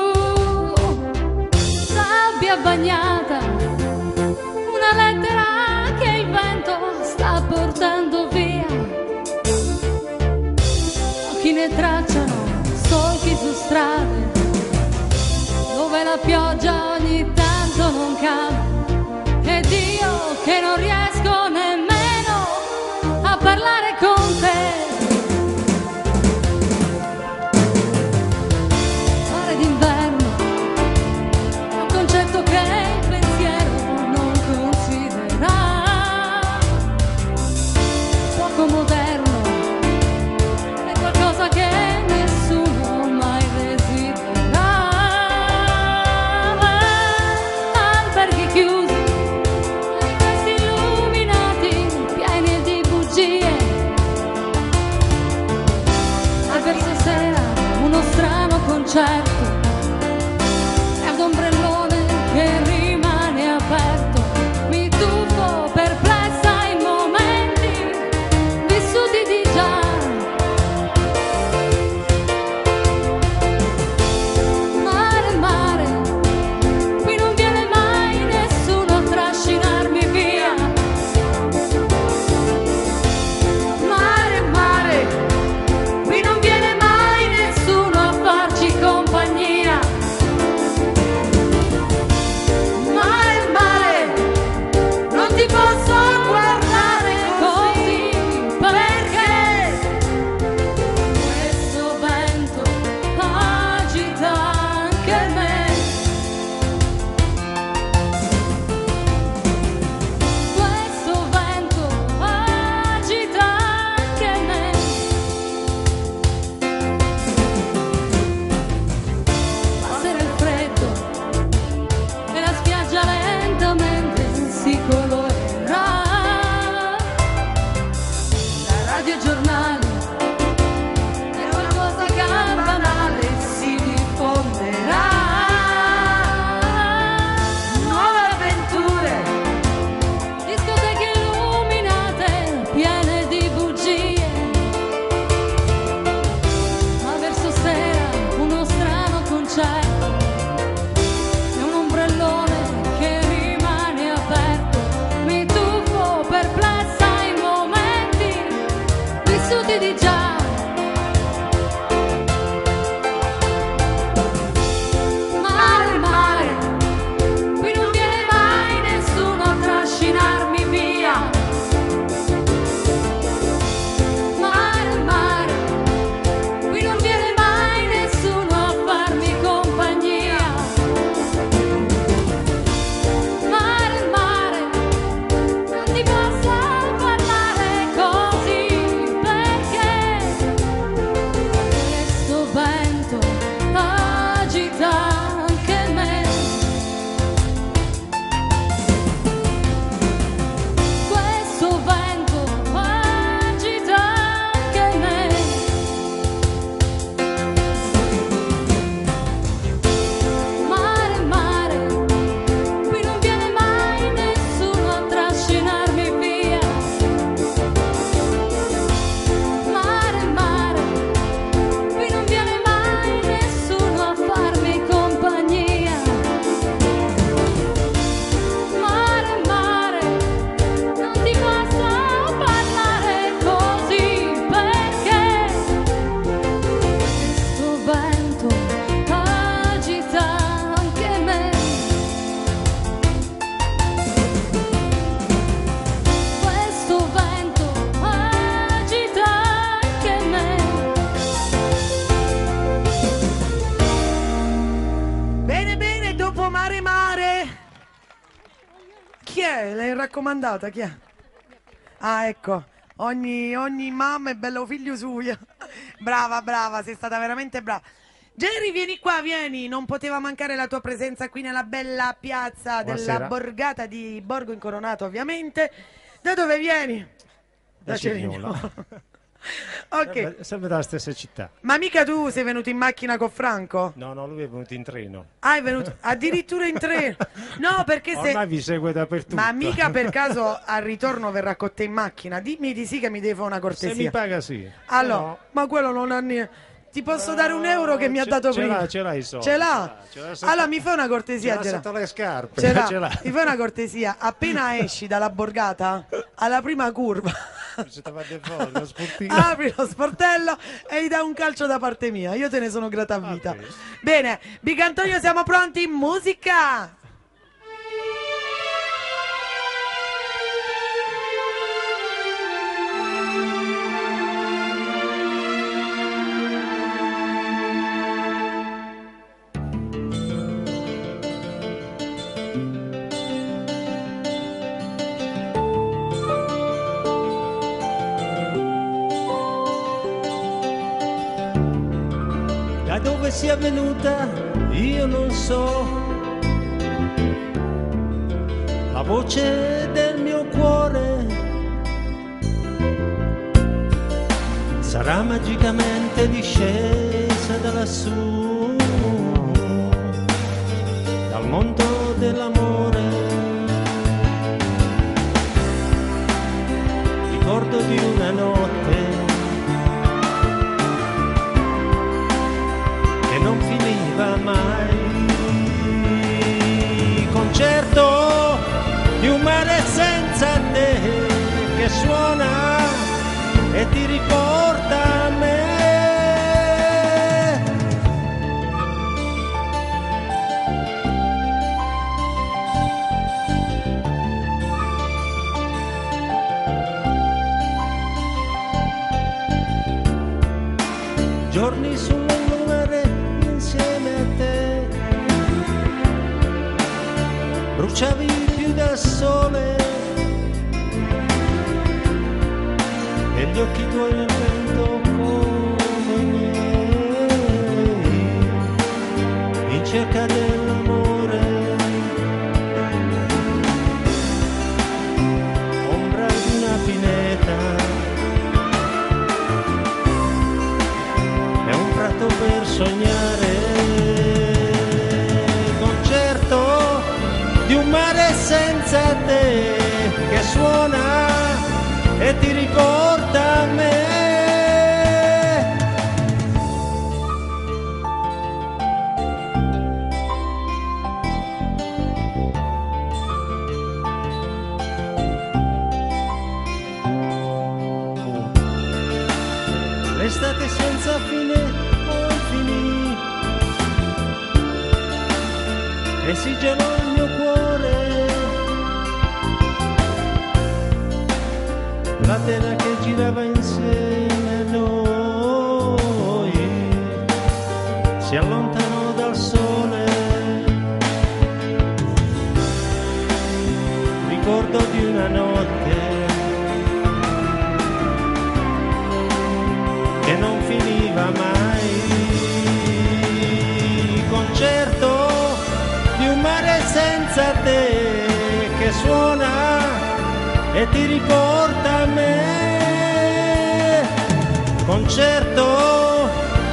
sabbia bagnata, una lettera che il vento sta portando via, occhi ne tracciano solchi su strade dove la pioggia ogni tanto non cade, ed io che non riesco nemmeno a parlare con te. Mare d'inverno è un concetto che il pensiero non considera, poco moderno, è qualcosa che nessuno mai desidera. Alberghi chiusi, questi illuminati pieni di bugie, e verso sera uno strano concerto, è un ombrellone che rimane aperto, mi tuffo è? L'hai raccomandata? Chi è? Ah, ecco. Ogni mamma è bello figlio suo. Brava, sei stata veramente brava. Jerry, vieni qua, vieni. Non poteva mancare la tua presenza qui nella bella piazza Buonasera. della borgata di Borgo Incoronato, ovviamente. Da dove vieni? Da Cerignola. Ok. Sempre dalla stessa città. Ma mica tu sei venuto in macchina con Franco? No, lui è venuto in treno. Ah, è venuto addirittura in treno. No, perché se... Ormai vi segue dappertutto. Ma mica per caso al ritorno verrà con te in macchina? Dimmi di sì che mi devi fare una cortesia. Se mi paga sì. Allora, No. ma quello non ha niente. Ti posso dare €1 che mi ha dato prima? Ce l'ha i soldi. Ce l'ha? Ce l'ha sotto- Allora mi fai una cortesia, ce l'ha Gerardo. sotto le scarpe. Ce l'ha. Ce l'ha. Mi fai una cortesia. Appena esci dalla borgata, alla prima curva, apri lo sportello e gli dai un calcio da parte mia. Io te ne sono grata a vita. Bene, Big Antonio, siamo pronti? Musica! Da dove sia venuta io non so, la voce del mio cuore sarà magicamente discesa da lassù, dal mondo dell'amore. Ricordo di una notte non finiva mai, concerto di un mare senza te che suona e ti riporta a me. Giorni sul lungomare insieme a te, bruciavi più da sole e gli occhi tuoi nel vento come i miei, in cerca dell'amore, ombra di una pineta per sognare, concerto di un mare senza te che suona e ti riporta a me. L'estate senza fine finì e si gelò il mio cuore, la terra che girava insieme a noi si allontanò dal sole. Ricordo di una notte che non finiva mai, concerto di un mare senza te che suona e ti riporta a me, concerto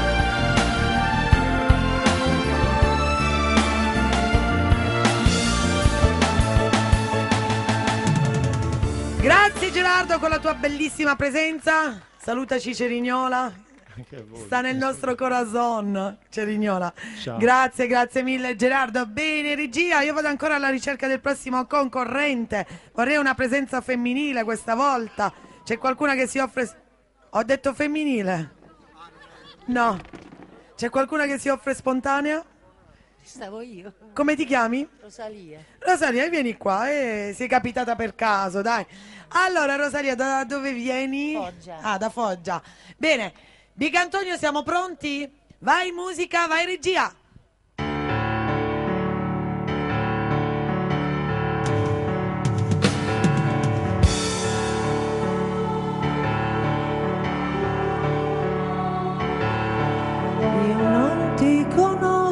Grazie Gerardo con la tua bellissima presenza. Salutaci Cerignola. Sta nel nostro corazon, Cerignola. Ciao. Grazie mille Gerardo. Bene regia, io vado ancora alla ricerca del prossimo concorrente. Vorrei una presenza femminile questa volta. C'è qualcuna che si offre... Ho detto femminile? No. C'è qualcuna che si offre spontanea? Stavo io. Come ti chiami? Rosalia. Rosalia, vieni qua, sei capitata per caso, dai. Allora, Rosalia, da dove vieni? Foggia. Ah, da Foggia. Bene, Big Antonio, siamo pronti? Vai musica, vai regia.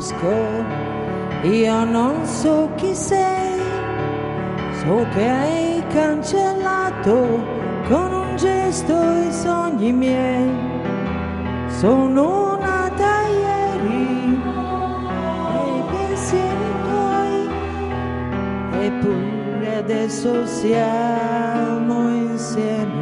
conosco, io non so chi sei, so che hai cancellato con un gesto i sogni miei. Sono nata ieri nei pensieri tuoi, eppure adesso siamo insieme.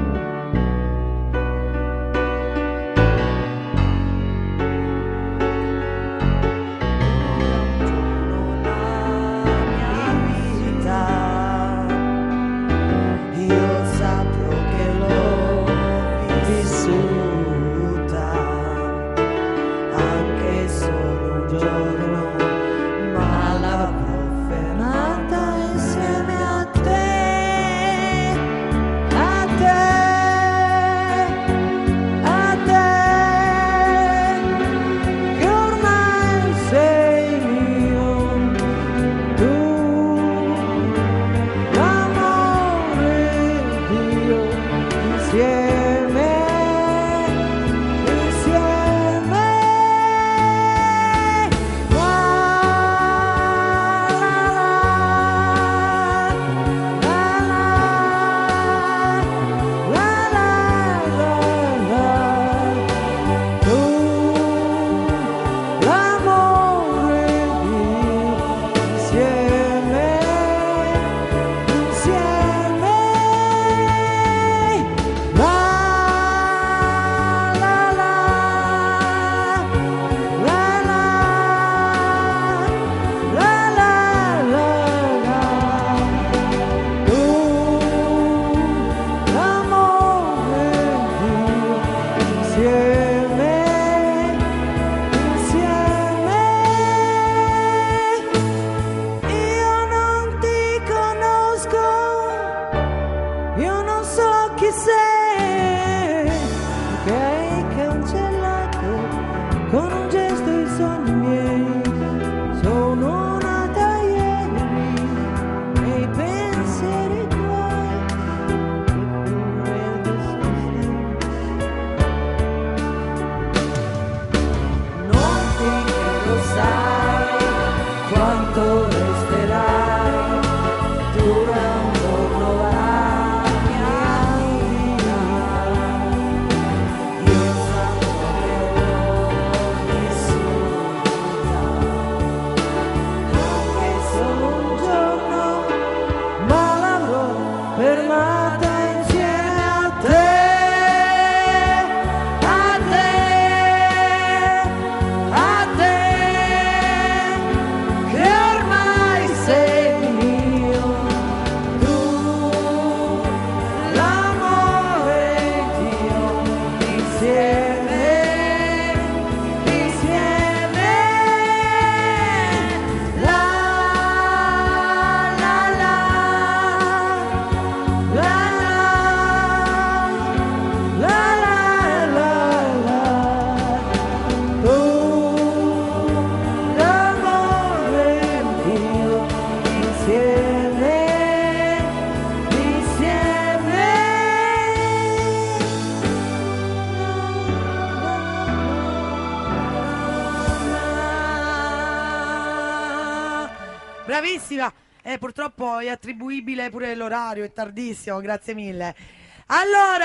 Bravissima, purtroppo è attribuibile pure l'orario, è tardissimo, grazie mille. Allora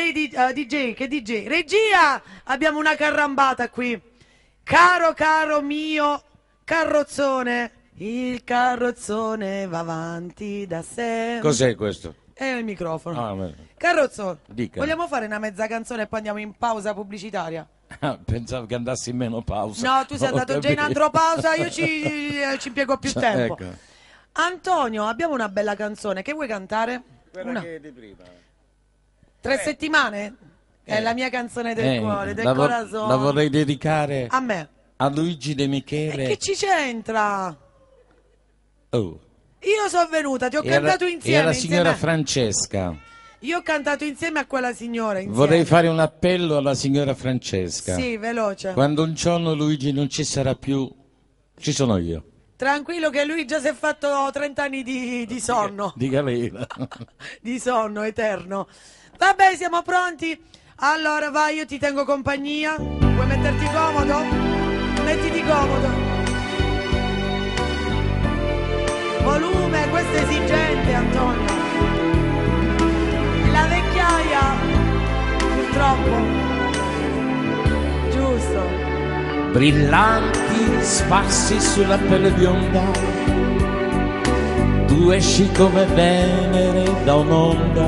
DJ, regia, abbiamo una carrambata qui. Caro mio carrozzone, il carrozzone va avanti da sé. Cos'è questo? È il microfono. Ah, Carrozzo, dica. vogliamo fare una mezza canzone e poi andiamo in pausa pubblicitaria? Pensavo che andassi in menopausa. No, tu sei andato già in andropausa, io ci impiego più tempo. Ecco. Antonio, abbiamo una bella canzone, che vuoi cantare? Quella che è di prima. 3 settimane? È la mia canzone del cuore, del corazon. La vorrei dedicare a me. A Luigi De Michele. E che ci c'entra? Oh. Io sono venuta, ti ho cantato insieme. E alla signora insieme. Francesca. Io ho cantato insieme a quella signora. Insieme. Vorrei fare un appello alla signora Francesca. Sì, veloce. Quando un giorno Luigi non ci sarà più, ci sono io. Tranquillo che lui già si è fatto 30 anni di sonno. Di galera. Di sonno eterno. Vabbè, siamo pronti? Allora vai, io ti tengo compagnia. Vuoi metterti comodo? Mettiti comodo. matrimonio. La vecchiaia, purtroppo. Giusto. Brillanti spassi sulla pelle bionda, tu esci come Venere da un'onda,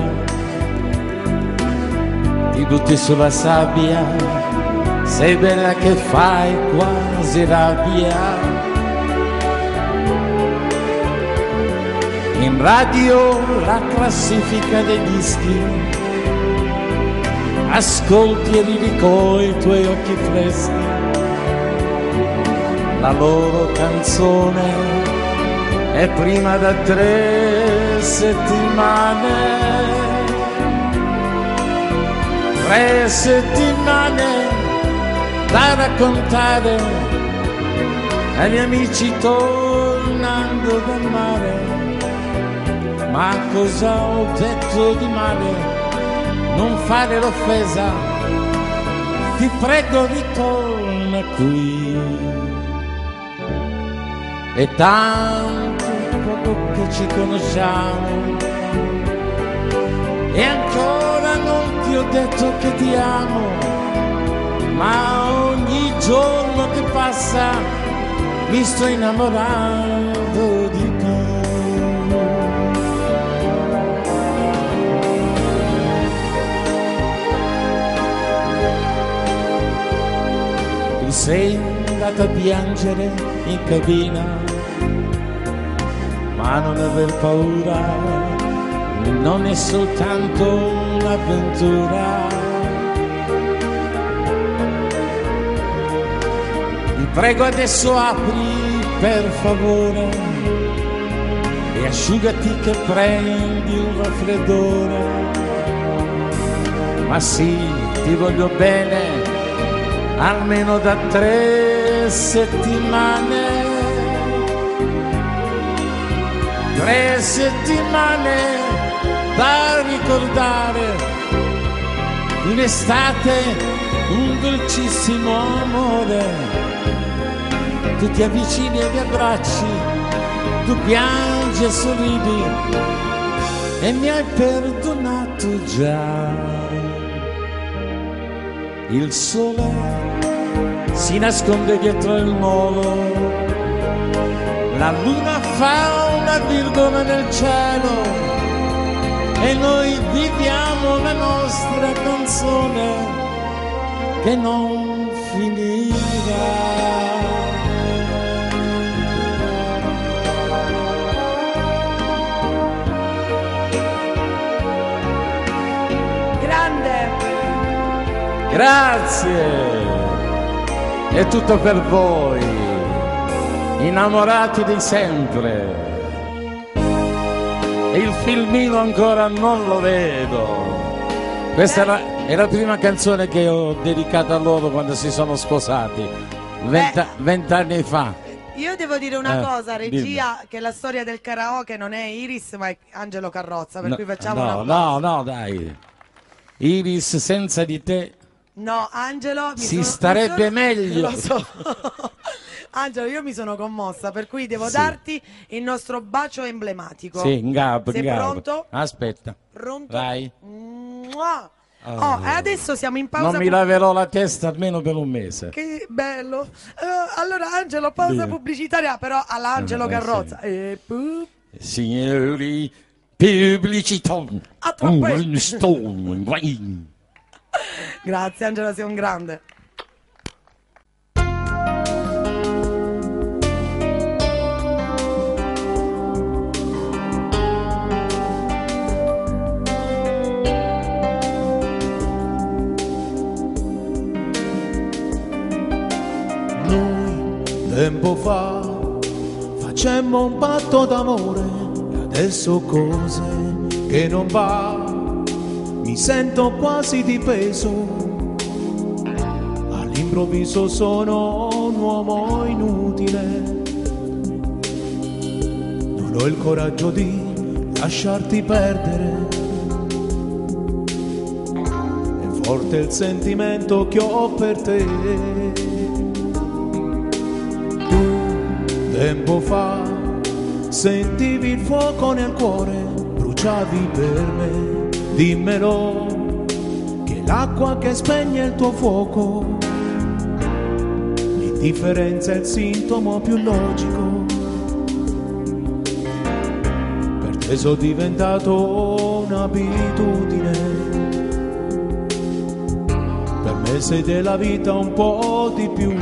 ti butti sulla sabbia, sei bella che fai quasi rabbia. In radio la classifica dei dischi, ascolti e ridi coi tuoi occhi freschi, la loro canzone è prima da 3 settimane. 3 settimane da raccontare agli amici tornando dal mare. Ma cosa ho detto di male? Non fare l'offesa, ti prego ritorna qui. È tanto poco che ci conosciamo e ancora non ti ho detto che ti amo, ma ogni giorno che passa mi sto innamorando di più. Tu sei andata a piangere in cabina, ma non aver paura, non è soltanto un'avventura. Ti prego adesso apri per favore e asciugati che prendi un raffreddore. Ma sì, ti voglio bene, almeno da 3 settimane. 3 settimane da ricordare, un'estate, un dolcissimo amore. Tu ti avvicini e mi abbracci, tu piangi e sorridi e mi hai perdonato già. Il sole si nasconde dietro il molo, la luna fa una virgola nel cielo e noi viviamo la nostra canzone che non finirà. Grande. Grazie. È tutto per voi, innamorati di sempre. E il filmino ancora non lo vedo. Questa è la prima canzone che ho dedicato a loro quando si sono sposati, 20 anni fa. Io devo dire una cosa, regia, dimmi. che la storia del karaoke non è Iris ma è Angelo Carrozza, per cui facciamo no, una no, dai. Iris senza di te No, Angelo si starebbe meglio. Lo so. Angelo, io mi sono commossa, per cui devo Sì. darti il nostro bacio emblematico. Sì, in gab. Sei pronto? Aspetta. Pronto? Vai. Mua. Oh. Oh, e adesso siamo in pausa. Non mi laverò la testa almeno per un mese. Che bello. Allora, Angelo, pausa Sì. pubblicitaria, però all'Angelo Carrozza. sì. E pu- Signori, pubblicità. A tra poco. Stone, vai. Grazie, Angelo, sei un grande. Tempo fa facemmo un patto d'amore e adesso cose che non va, mi sento quasi di peso, all'improvviso sono un uomo inutile, non ho il coraggio di lasciarti perdere, è forte il sentimento che ho per te. Tempo fa sentivi il fuoco nel cuore, bruciavi per me, dimmelo, che l'acqua che spegne il tuo fuoco, l'indifferenza è il sintomo più logico. Per te sono diventato un'abitudine, per me sei della vita un po' di più.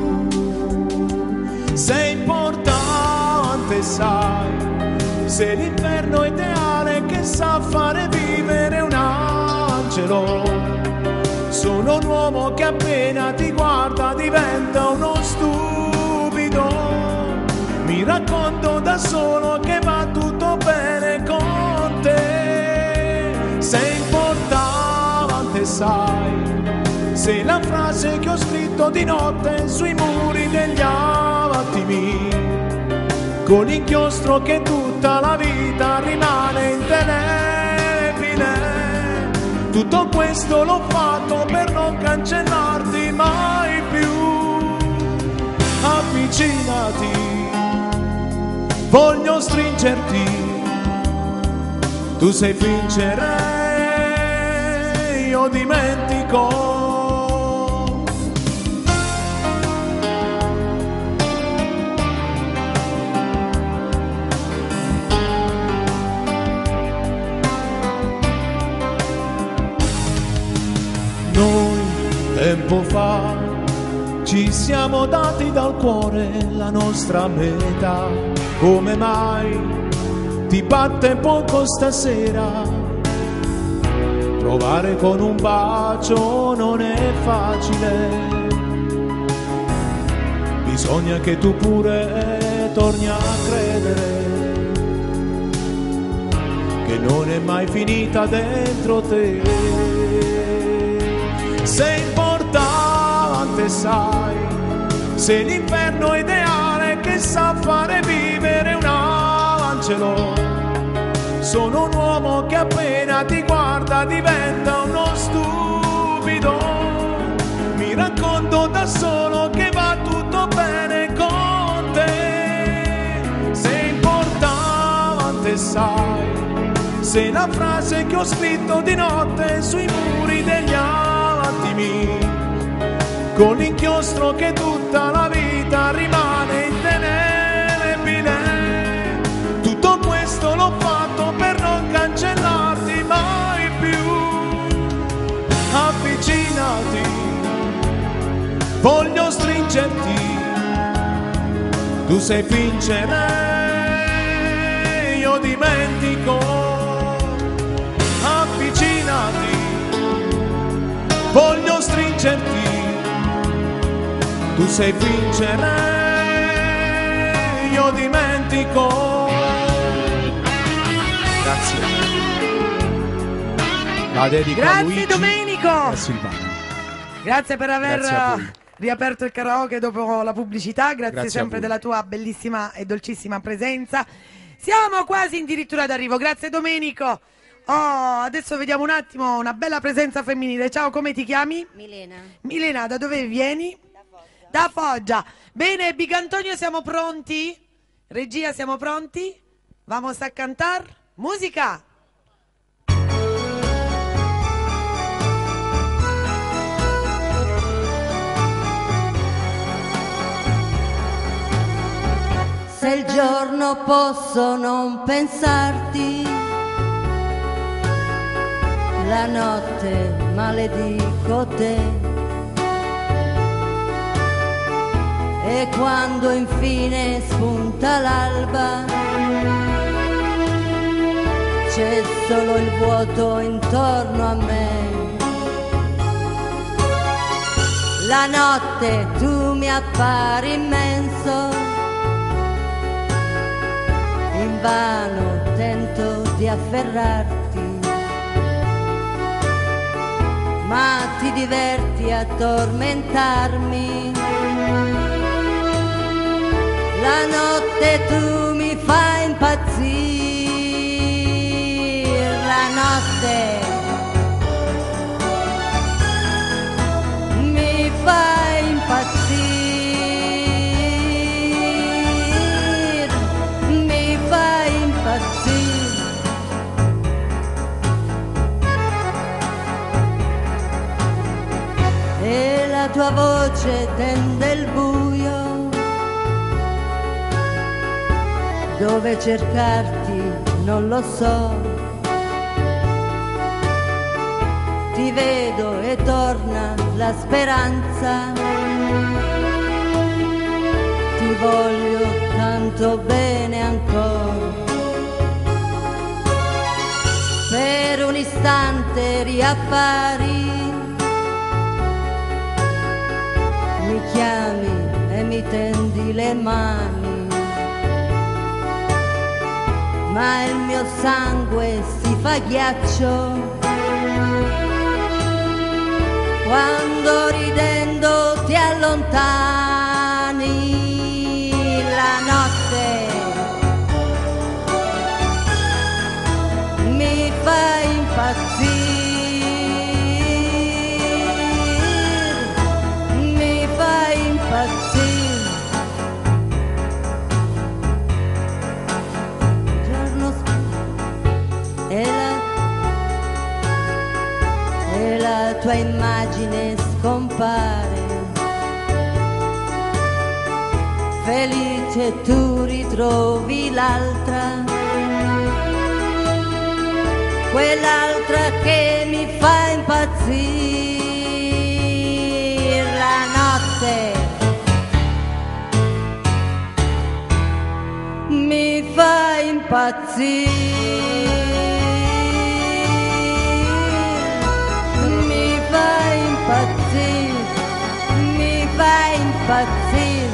Sei importante, sai, sei l'inferno ideale che sa fare vivere un angelo. Sono un uomo che appena ti guarda diventa uno stupido. Mi racconto da solo che va tutto bene con te. Sei importante, sai, sei la frase che ho scritto di notte sui muri degli attimi, con l'inchiostro che tutta la vita rimane indelebile. Tutto questo l'ho fatto per non cancellarti mai più. Avvicinati, voglio stringerti, tu sai vincere, io dimentico. Noi tempo fa ci siamo dati dal cuore la nostra metà. Come mai ti batte poco stasera? Provare con un bacio non è facile, bisogna che tu pure torni a credere che non è mai finita dentro te. Sei importante, sai, sei l'inferno ideale che sa fare vivere un angelo. Sono un uomo che appena ti guarda diventa uno stupido. Mi racconto da solo che va tutto bene con te. Sei importante, sai, sei la frase che ho scritto di notte sui muri degli attimi, con l'inchiostro che tutta la vita rimane indelebile. Tutto questo l'ho fatto per non cancellarti mai più. Avvicinati, voglio stringerti, tu sai vincere, io dimentico. Avvicinati, voglio stringerti, tu sai vincere, io dimentico. Grazie. La dedico a Grazie Luigi Domenico. e a Silvana. Grazie per aver Grazie a voi. riaperto il karaoke dopo la pubblicità. Grazie Grazie a sempre voi. della tua bellissima e dolcissima presenza. Siamo quasi addirittura d'arrivo. Grazie Domenico. Oh, adesso vediamo un attimo una bella presenza femminile. Ciao, come ti chiami? Milena. Milena, da dove vieni? Da Foggia. Bene, Bigantonio, siamo pronti? Regia, siamo pronti? Vamos a cantar. Musica! Se il giorno posso non pensarti, la notte maledico te. E quando infine spunta l'alba, c'è solo il vuoto intorno a me. La notte tu mi appari immenso, invano tento di afferrarti, ma ti diverti a tormentarmi. La notte tu mi fai impazzire, la notte mi fai impazzire, mi fai impazzire. noce tende il buio, dove cercarti non lo so. Ti vedo e torna la speranza, ti voglio tanto bene ancora. Per un istante riappari, mi chiami e mi tendi le mani, ma il mio sangue si fa ghiaccio quando ridendo ti allontani. La notte mi fa impazzire, mi fa impazzire. Giorno e la tua immagine scompare, felice tu ritrovi l'altra, quell'altra che mi fa impazzire. La notte mi fa impazzire, mi fa impazzire, mi fa impazzire.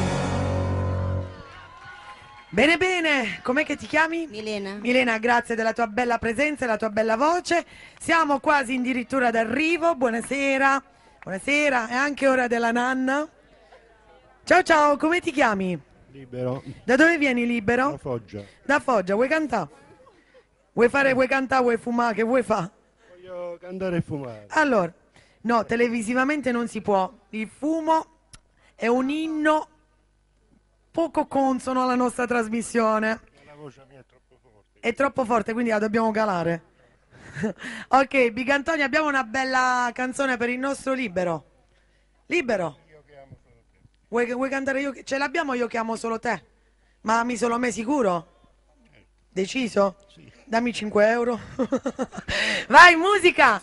Bene bene, com'è che ti chiami? Milena. Milena, grazie della tua bella presenza e della tua bella voce. Siamo quasi addirittura d'arrivo. Buonasera. Buonasera, è anche ora della nanna. Ciao ciao, come ti chiami? Libero. Da dove vieni, Libero? Da Foggia. Da Foggia, vuoi cantare? Vuoi cantare, vuoi fumare, che vuoi fare? Voglio cantare e fumare. Allora, no, televisivamente non si può. Il fumo è un inno poco consono alla nostra trasmissione. La voce mia è troppo forte. È troppo forte, quindi la dobbiamo calare. Ok, Bigantonio, abbiamo una bella canzone per il nostro Libero. Libero? Vuoi cantare io? Ce l'abbiamo, io chiamo solo te. Ma ami solo me, sicuro? Deciso? Sì. Dammi 5 euro. Vai, musica!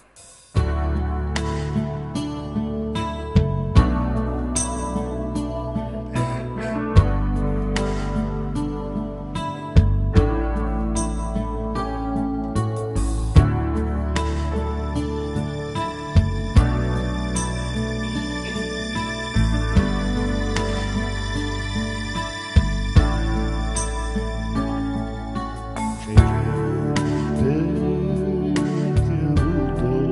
Ti ho avuto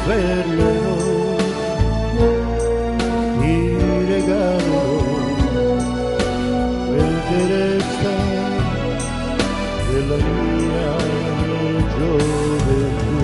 fermerò, ti regalerò quel che resta della mia gioventù.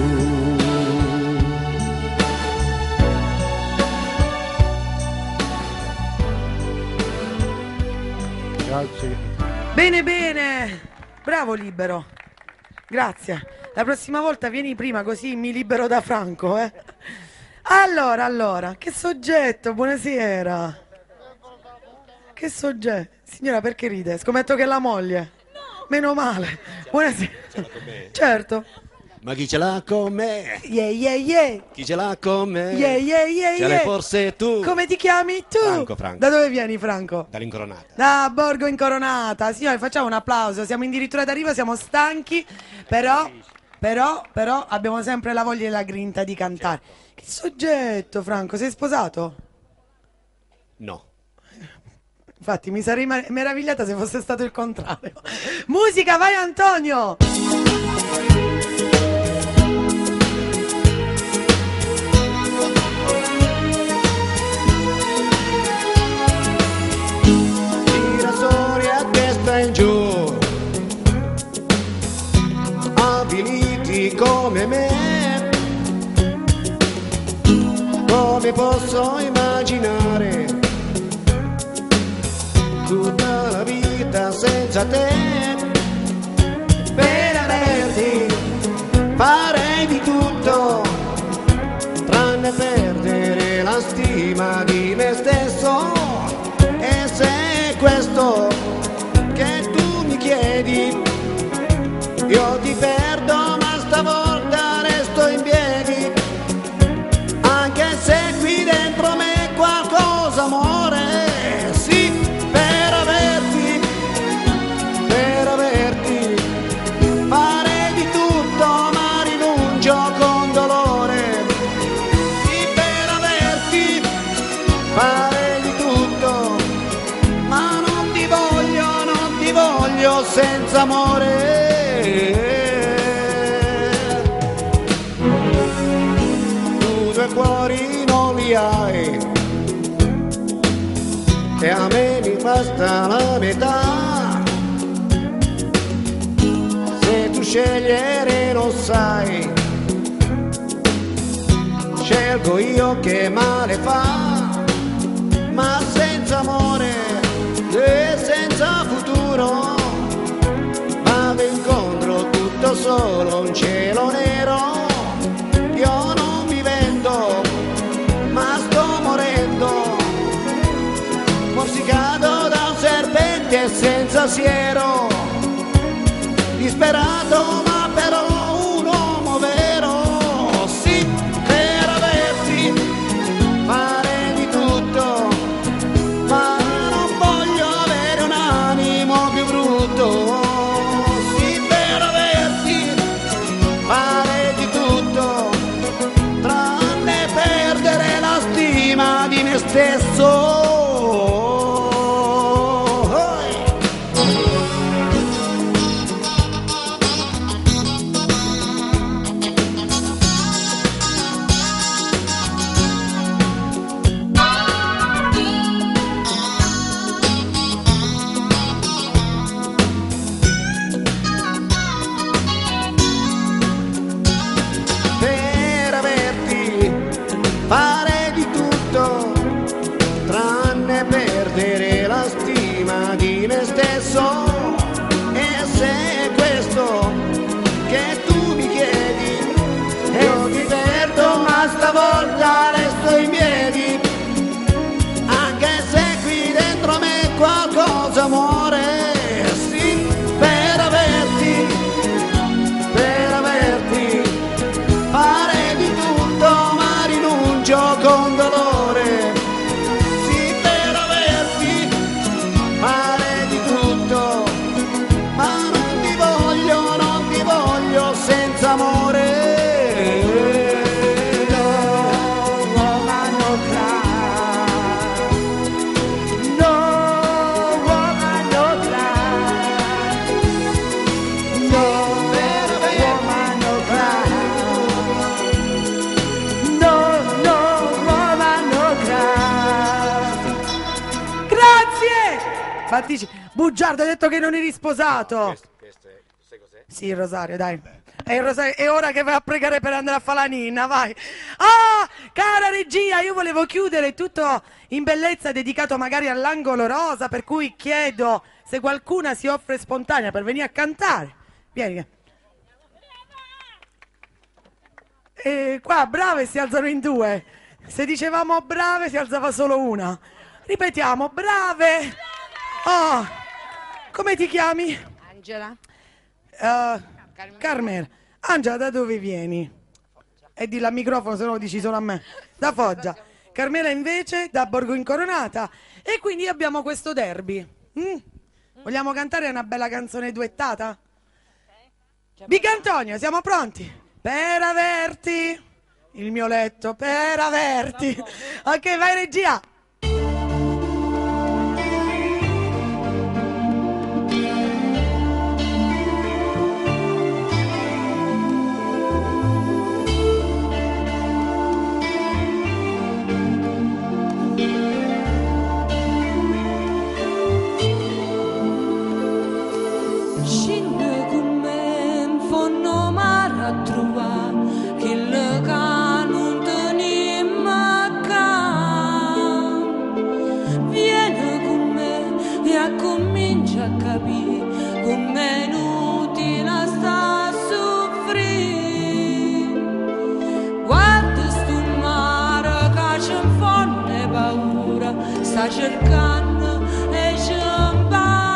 Grazie. Bene, bene. Bravo Libero. Grazie. La prossima volta vieni prima così mi libero da Franco, eh. Allora, che soggetto, buonasera. Che soggetto? Signora, perché ride? Scommetto che è la moglie. Meno male. Buonasera. Certo. Ma chi ce l'ha con me? Yeah, yeah, yeah. Chi ce l'ha con me? Yeah, yeah, yeah, Ce l'hai yeah. forse tu? Come ti chiami tu? Franco. Da dove vieni, Franco? Dall'Incoronata. Da Borgo Incoronata. Signore, facciamo un applauso. Siamo addirittura d'arrivo, siamo stanchi, però abbiamo sempre la voglia e la grinta di cantare. Che soggetto, Franco, sei sposato? No. Infatti mi sarei meravigliata se fosse stato il contrario. Musica, vai Antonio! Giratori a testa in giù, avviliti come me, come posso immaginare tutta la vita senza te? Per averti farei di tutto, tranne perdere la stima di me stesso. E se è questo che tu mi chiedi, io ti perdo, ma stavolta resto in piedi, anche se qui dentro me qualcosa muore. Sì, per averti farei di tutto, ma rinuncio con dolore. Sì, per averti farei di tutto, ma non ti voglio senza amore. Tu due cuori non li hai e a me mi basta la metà. Se tu scegliere lo sai, scelgo io che male fa, ma senza amore e senza futuro vado incontro tutto solo un cielo nero. Io non mi vendo, ma sto morendo, morsicato da un serpente senza siero, disperato ma però un uomo vero. Sì, per averti farei di tutto, ma non voglio avere un animo più brutto. Sì, per averti farei di tutto, tranne perdere la stima di me stesso. Fattici. Bugiardo, hai detto che non eri sposato. Sì, il rosario, dai. È ora che vai a pregare per andare a fare la ninna, vai. Ah, cara regia, io volevo chiudere tutto in bellezza, dedicato magari all'angolo rosa, per cui chiedo se qualcuna si offre spontanea per venire a cantare. Vieni. E qua brave si alzano in due. Se dicevamo brave si alzava solo una. Ripetiamo, brave. Oh, come ti chiami? Angela. Carmela. Angela, da dove vieni? E dillo al microfono, se no lo dici solo a me. Da Foggia. Carmela invece da Borgo Incoronata. E quindi abbiamo questo derby. Vogliamo cantare una bella canzone duettata? Big Antonio, siamo pronti? Per averti il mio letto, per averti. Ok, vai regia. Scende con me in fondo mare a trovare quello che non tenim accanto. Vieni con me e comincia a capire come è inutile sta a soffrire. Guarda sto mare che ci infonde paura, sta cercando e ci impara.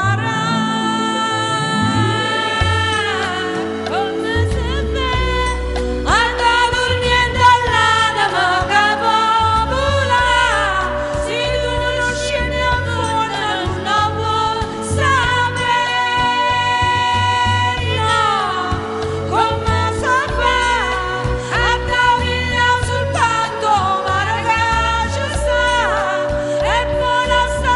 Sul patto, ma ragazzi sta, e buona sta.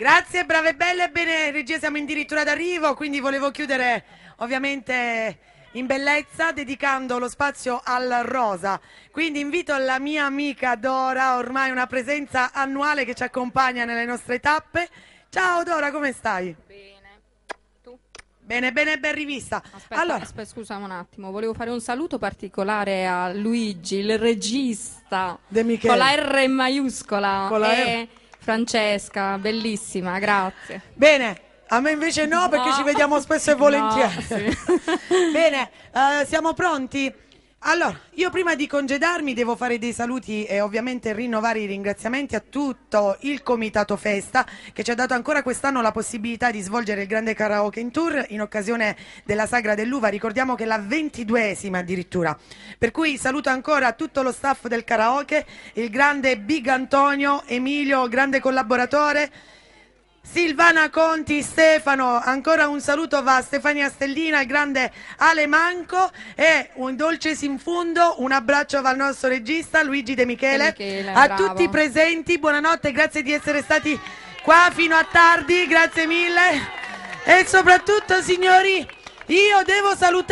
Grazie, brave e belle. Bene, regia, siamo addirittura d'arrivo, quindi volevo chiudere ovviamente in bellezza dedicando lo spazio al rosa. Quindi invito la mia amica Dora, ormai una presenza annuale che ci accompagna nelle nostre tappe. Ciao Dora, come stai? Bene. Tu? Bene, bene, ben rivista. Aspetta, scusa un attimo, volevo fare un saluto particolare a Luigi, il regista, De Michele. con la R maiuscola, Con la e Francesca, bellissima, grazie. Bene, a me invece no, perché No. ci vediamo spesso e volentieri. No, sì. Bene, siamo pronti? Allora, io prima di congedarmi devo fare dei saluti e ovviamente rinnovare i ringraziamenti a tutto il Comitato Festa che ci ha dato ancora quest'anno la possibilità di svolgere il grande karaoke in tour in occasione della Sagra dell'Uva. Ricordiamo che è la 22esima addirittura. Per cui saluto ancora tutto lo staff del karaoke, il grande Big Antonio, Emilio, grande collaboratore, Silvana Conti, Stefano, ancora un saluto va a Stefania Stellina, il grande Ale Manco e un dolce sinfundo, un abbraccio va al nostro regista Luigi De Michele, a bravo. tutti i presenti, buonanotte, grazie di essere stati qua fino a tardi, grazie mille e soprattutto signori io devo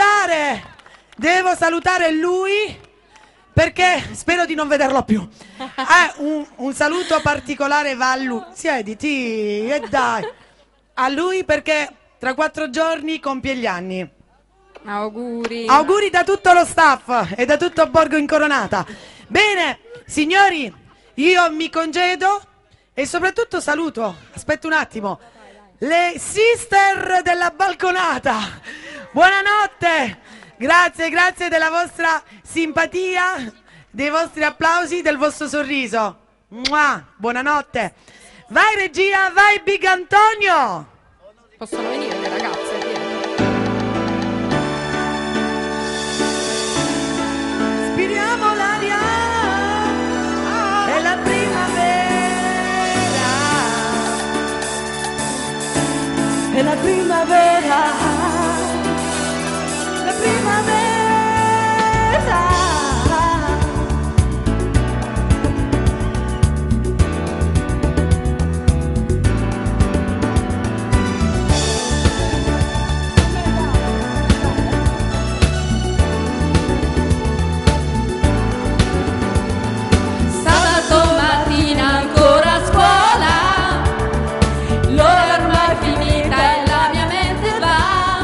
salutare lui perché spero di non vederlo più. Un saluto particolare va a lui. Siediti e dai. A lui perché tra 4 giorni compie gli anni. Auguri. Auguri da tutto lo staff e da tutto Borgo Incoronata. Bene, signori, io mi congedo e soprattutto saluto, aspetta un attimo, le sister della balconata. Buonanotte. Grazie, grazie della vostra simpatia, dei vostri applausi, del vostro sorriso. Mua, buonanotte. Vai regia, vai Big Antonio. Possono venire le ragazze? Spiriamo l'aria. È la primavera. È la primavera. La primavera. Sabato mattina ancora a scuola, l'ora ormai finita e la mia mente va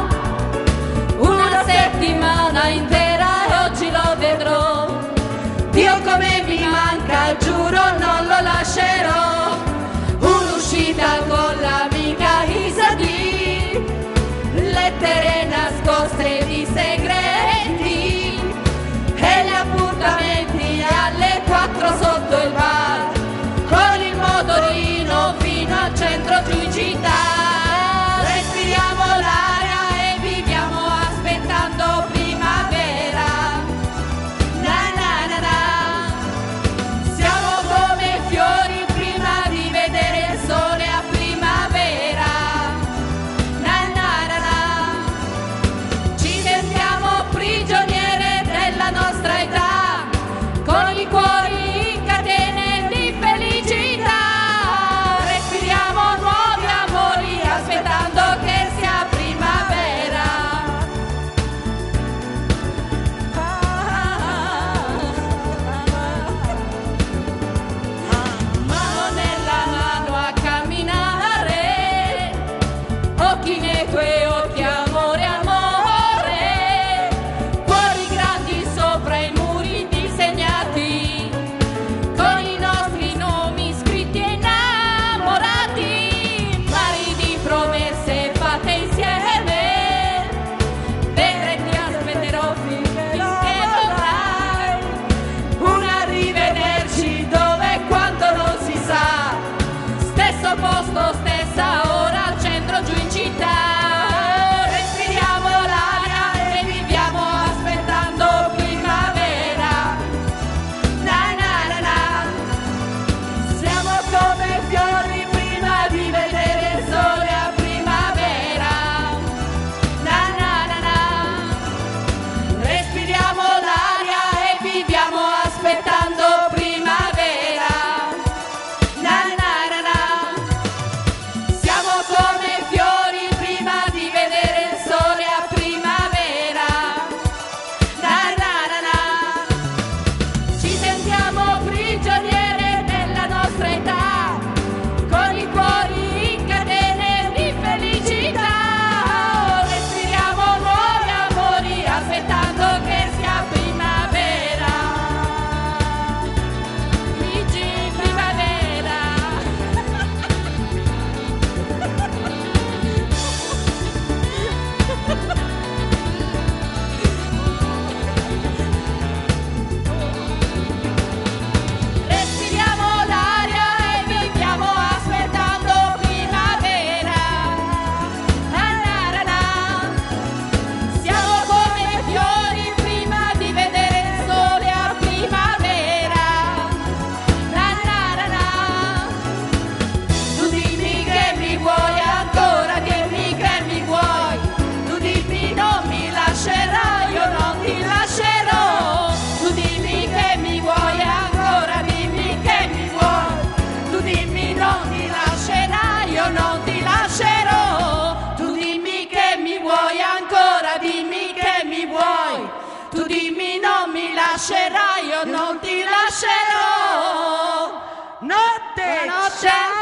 cielo, notte, ciao.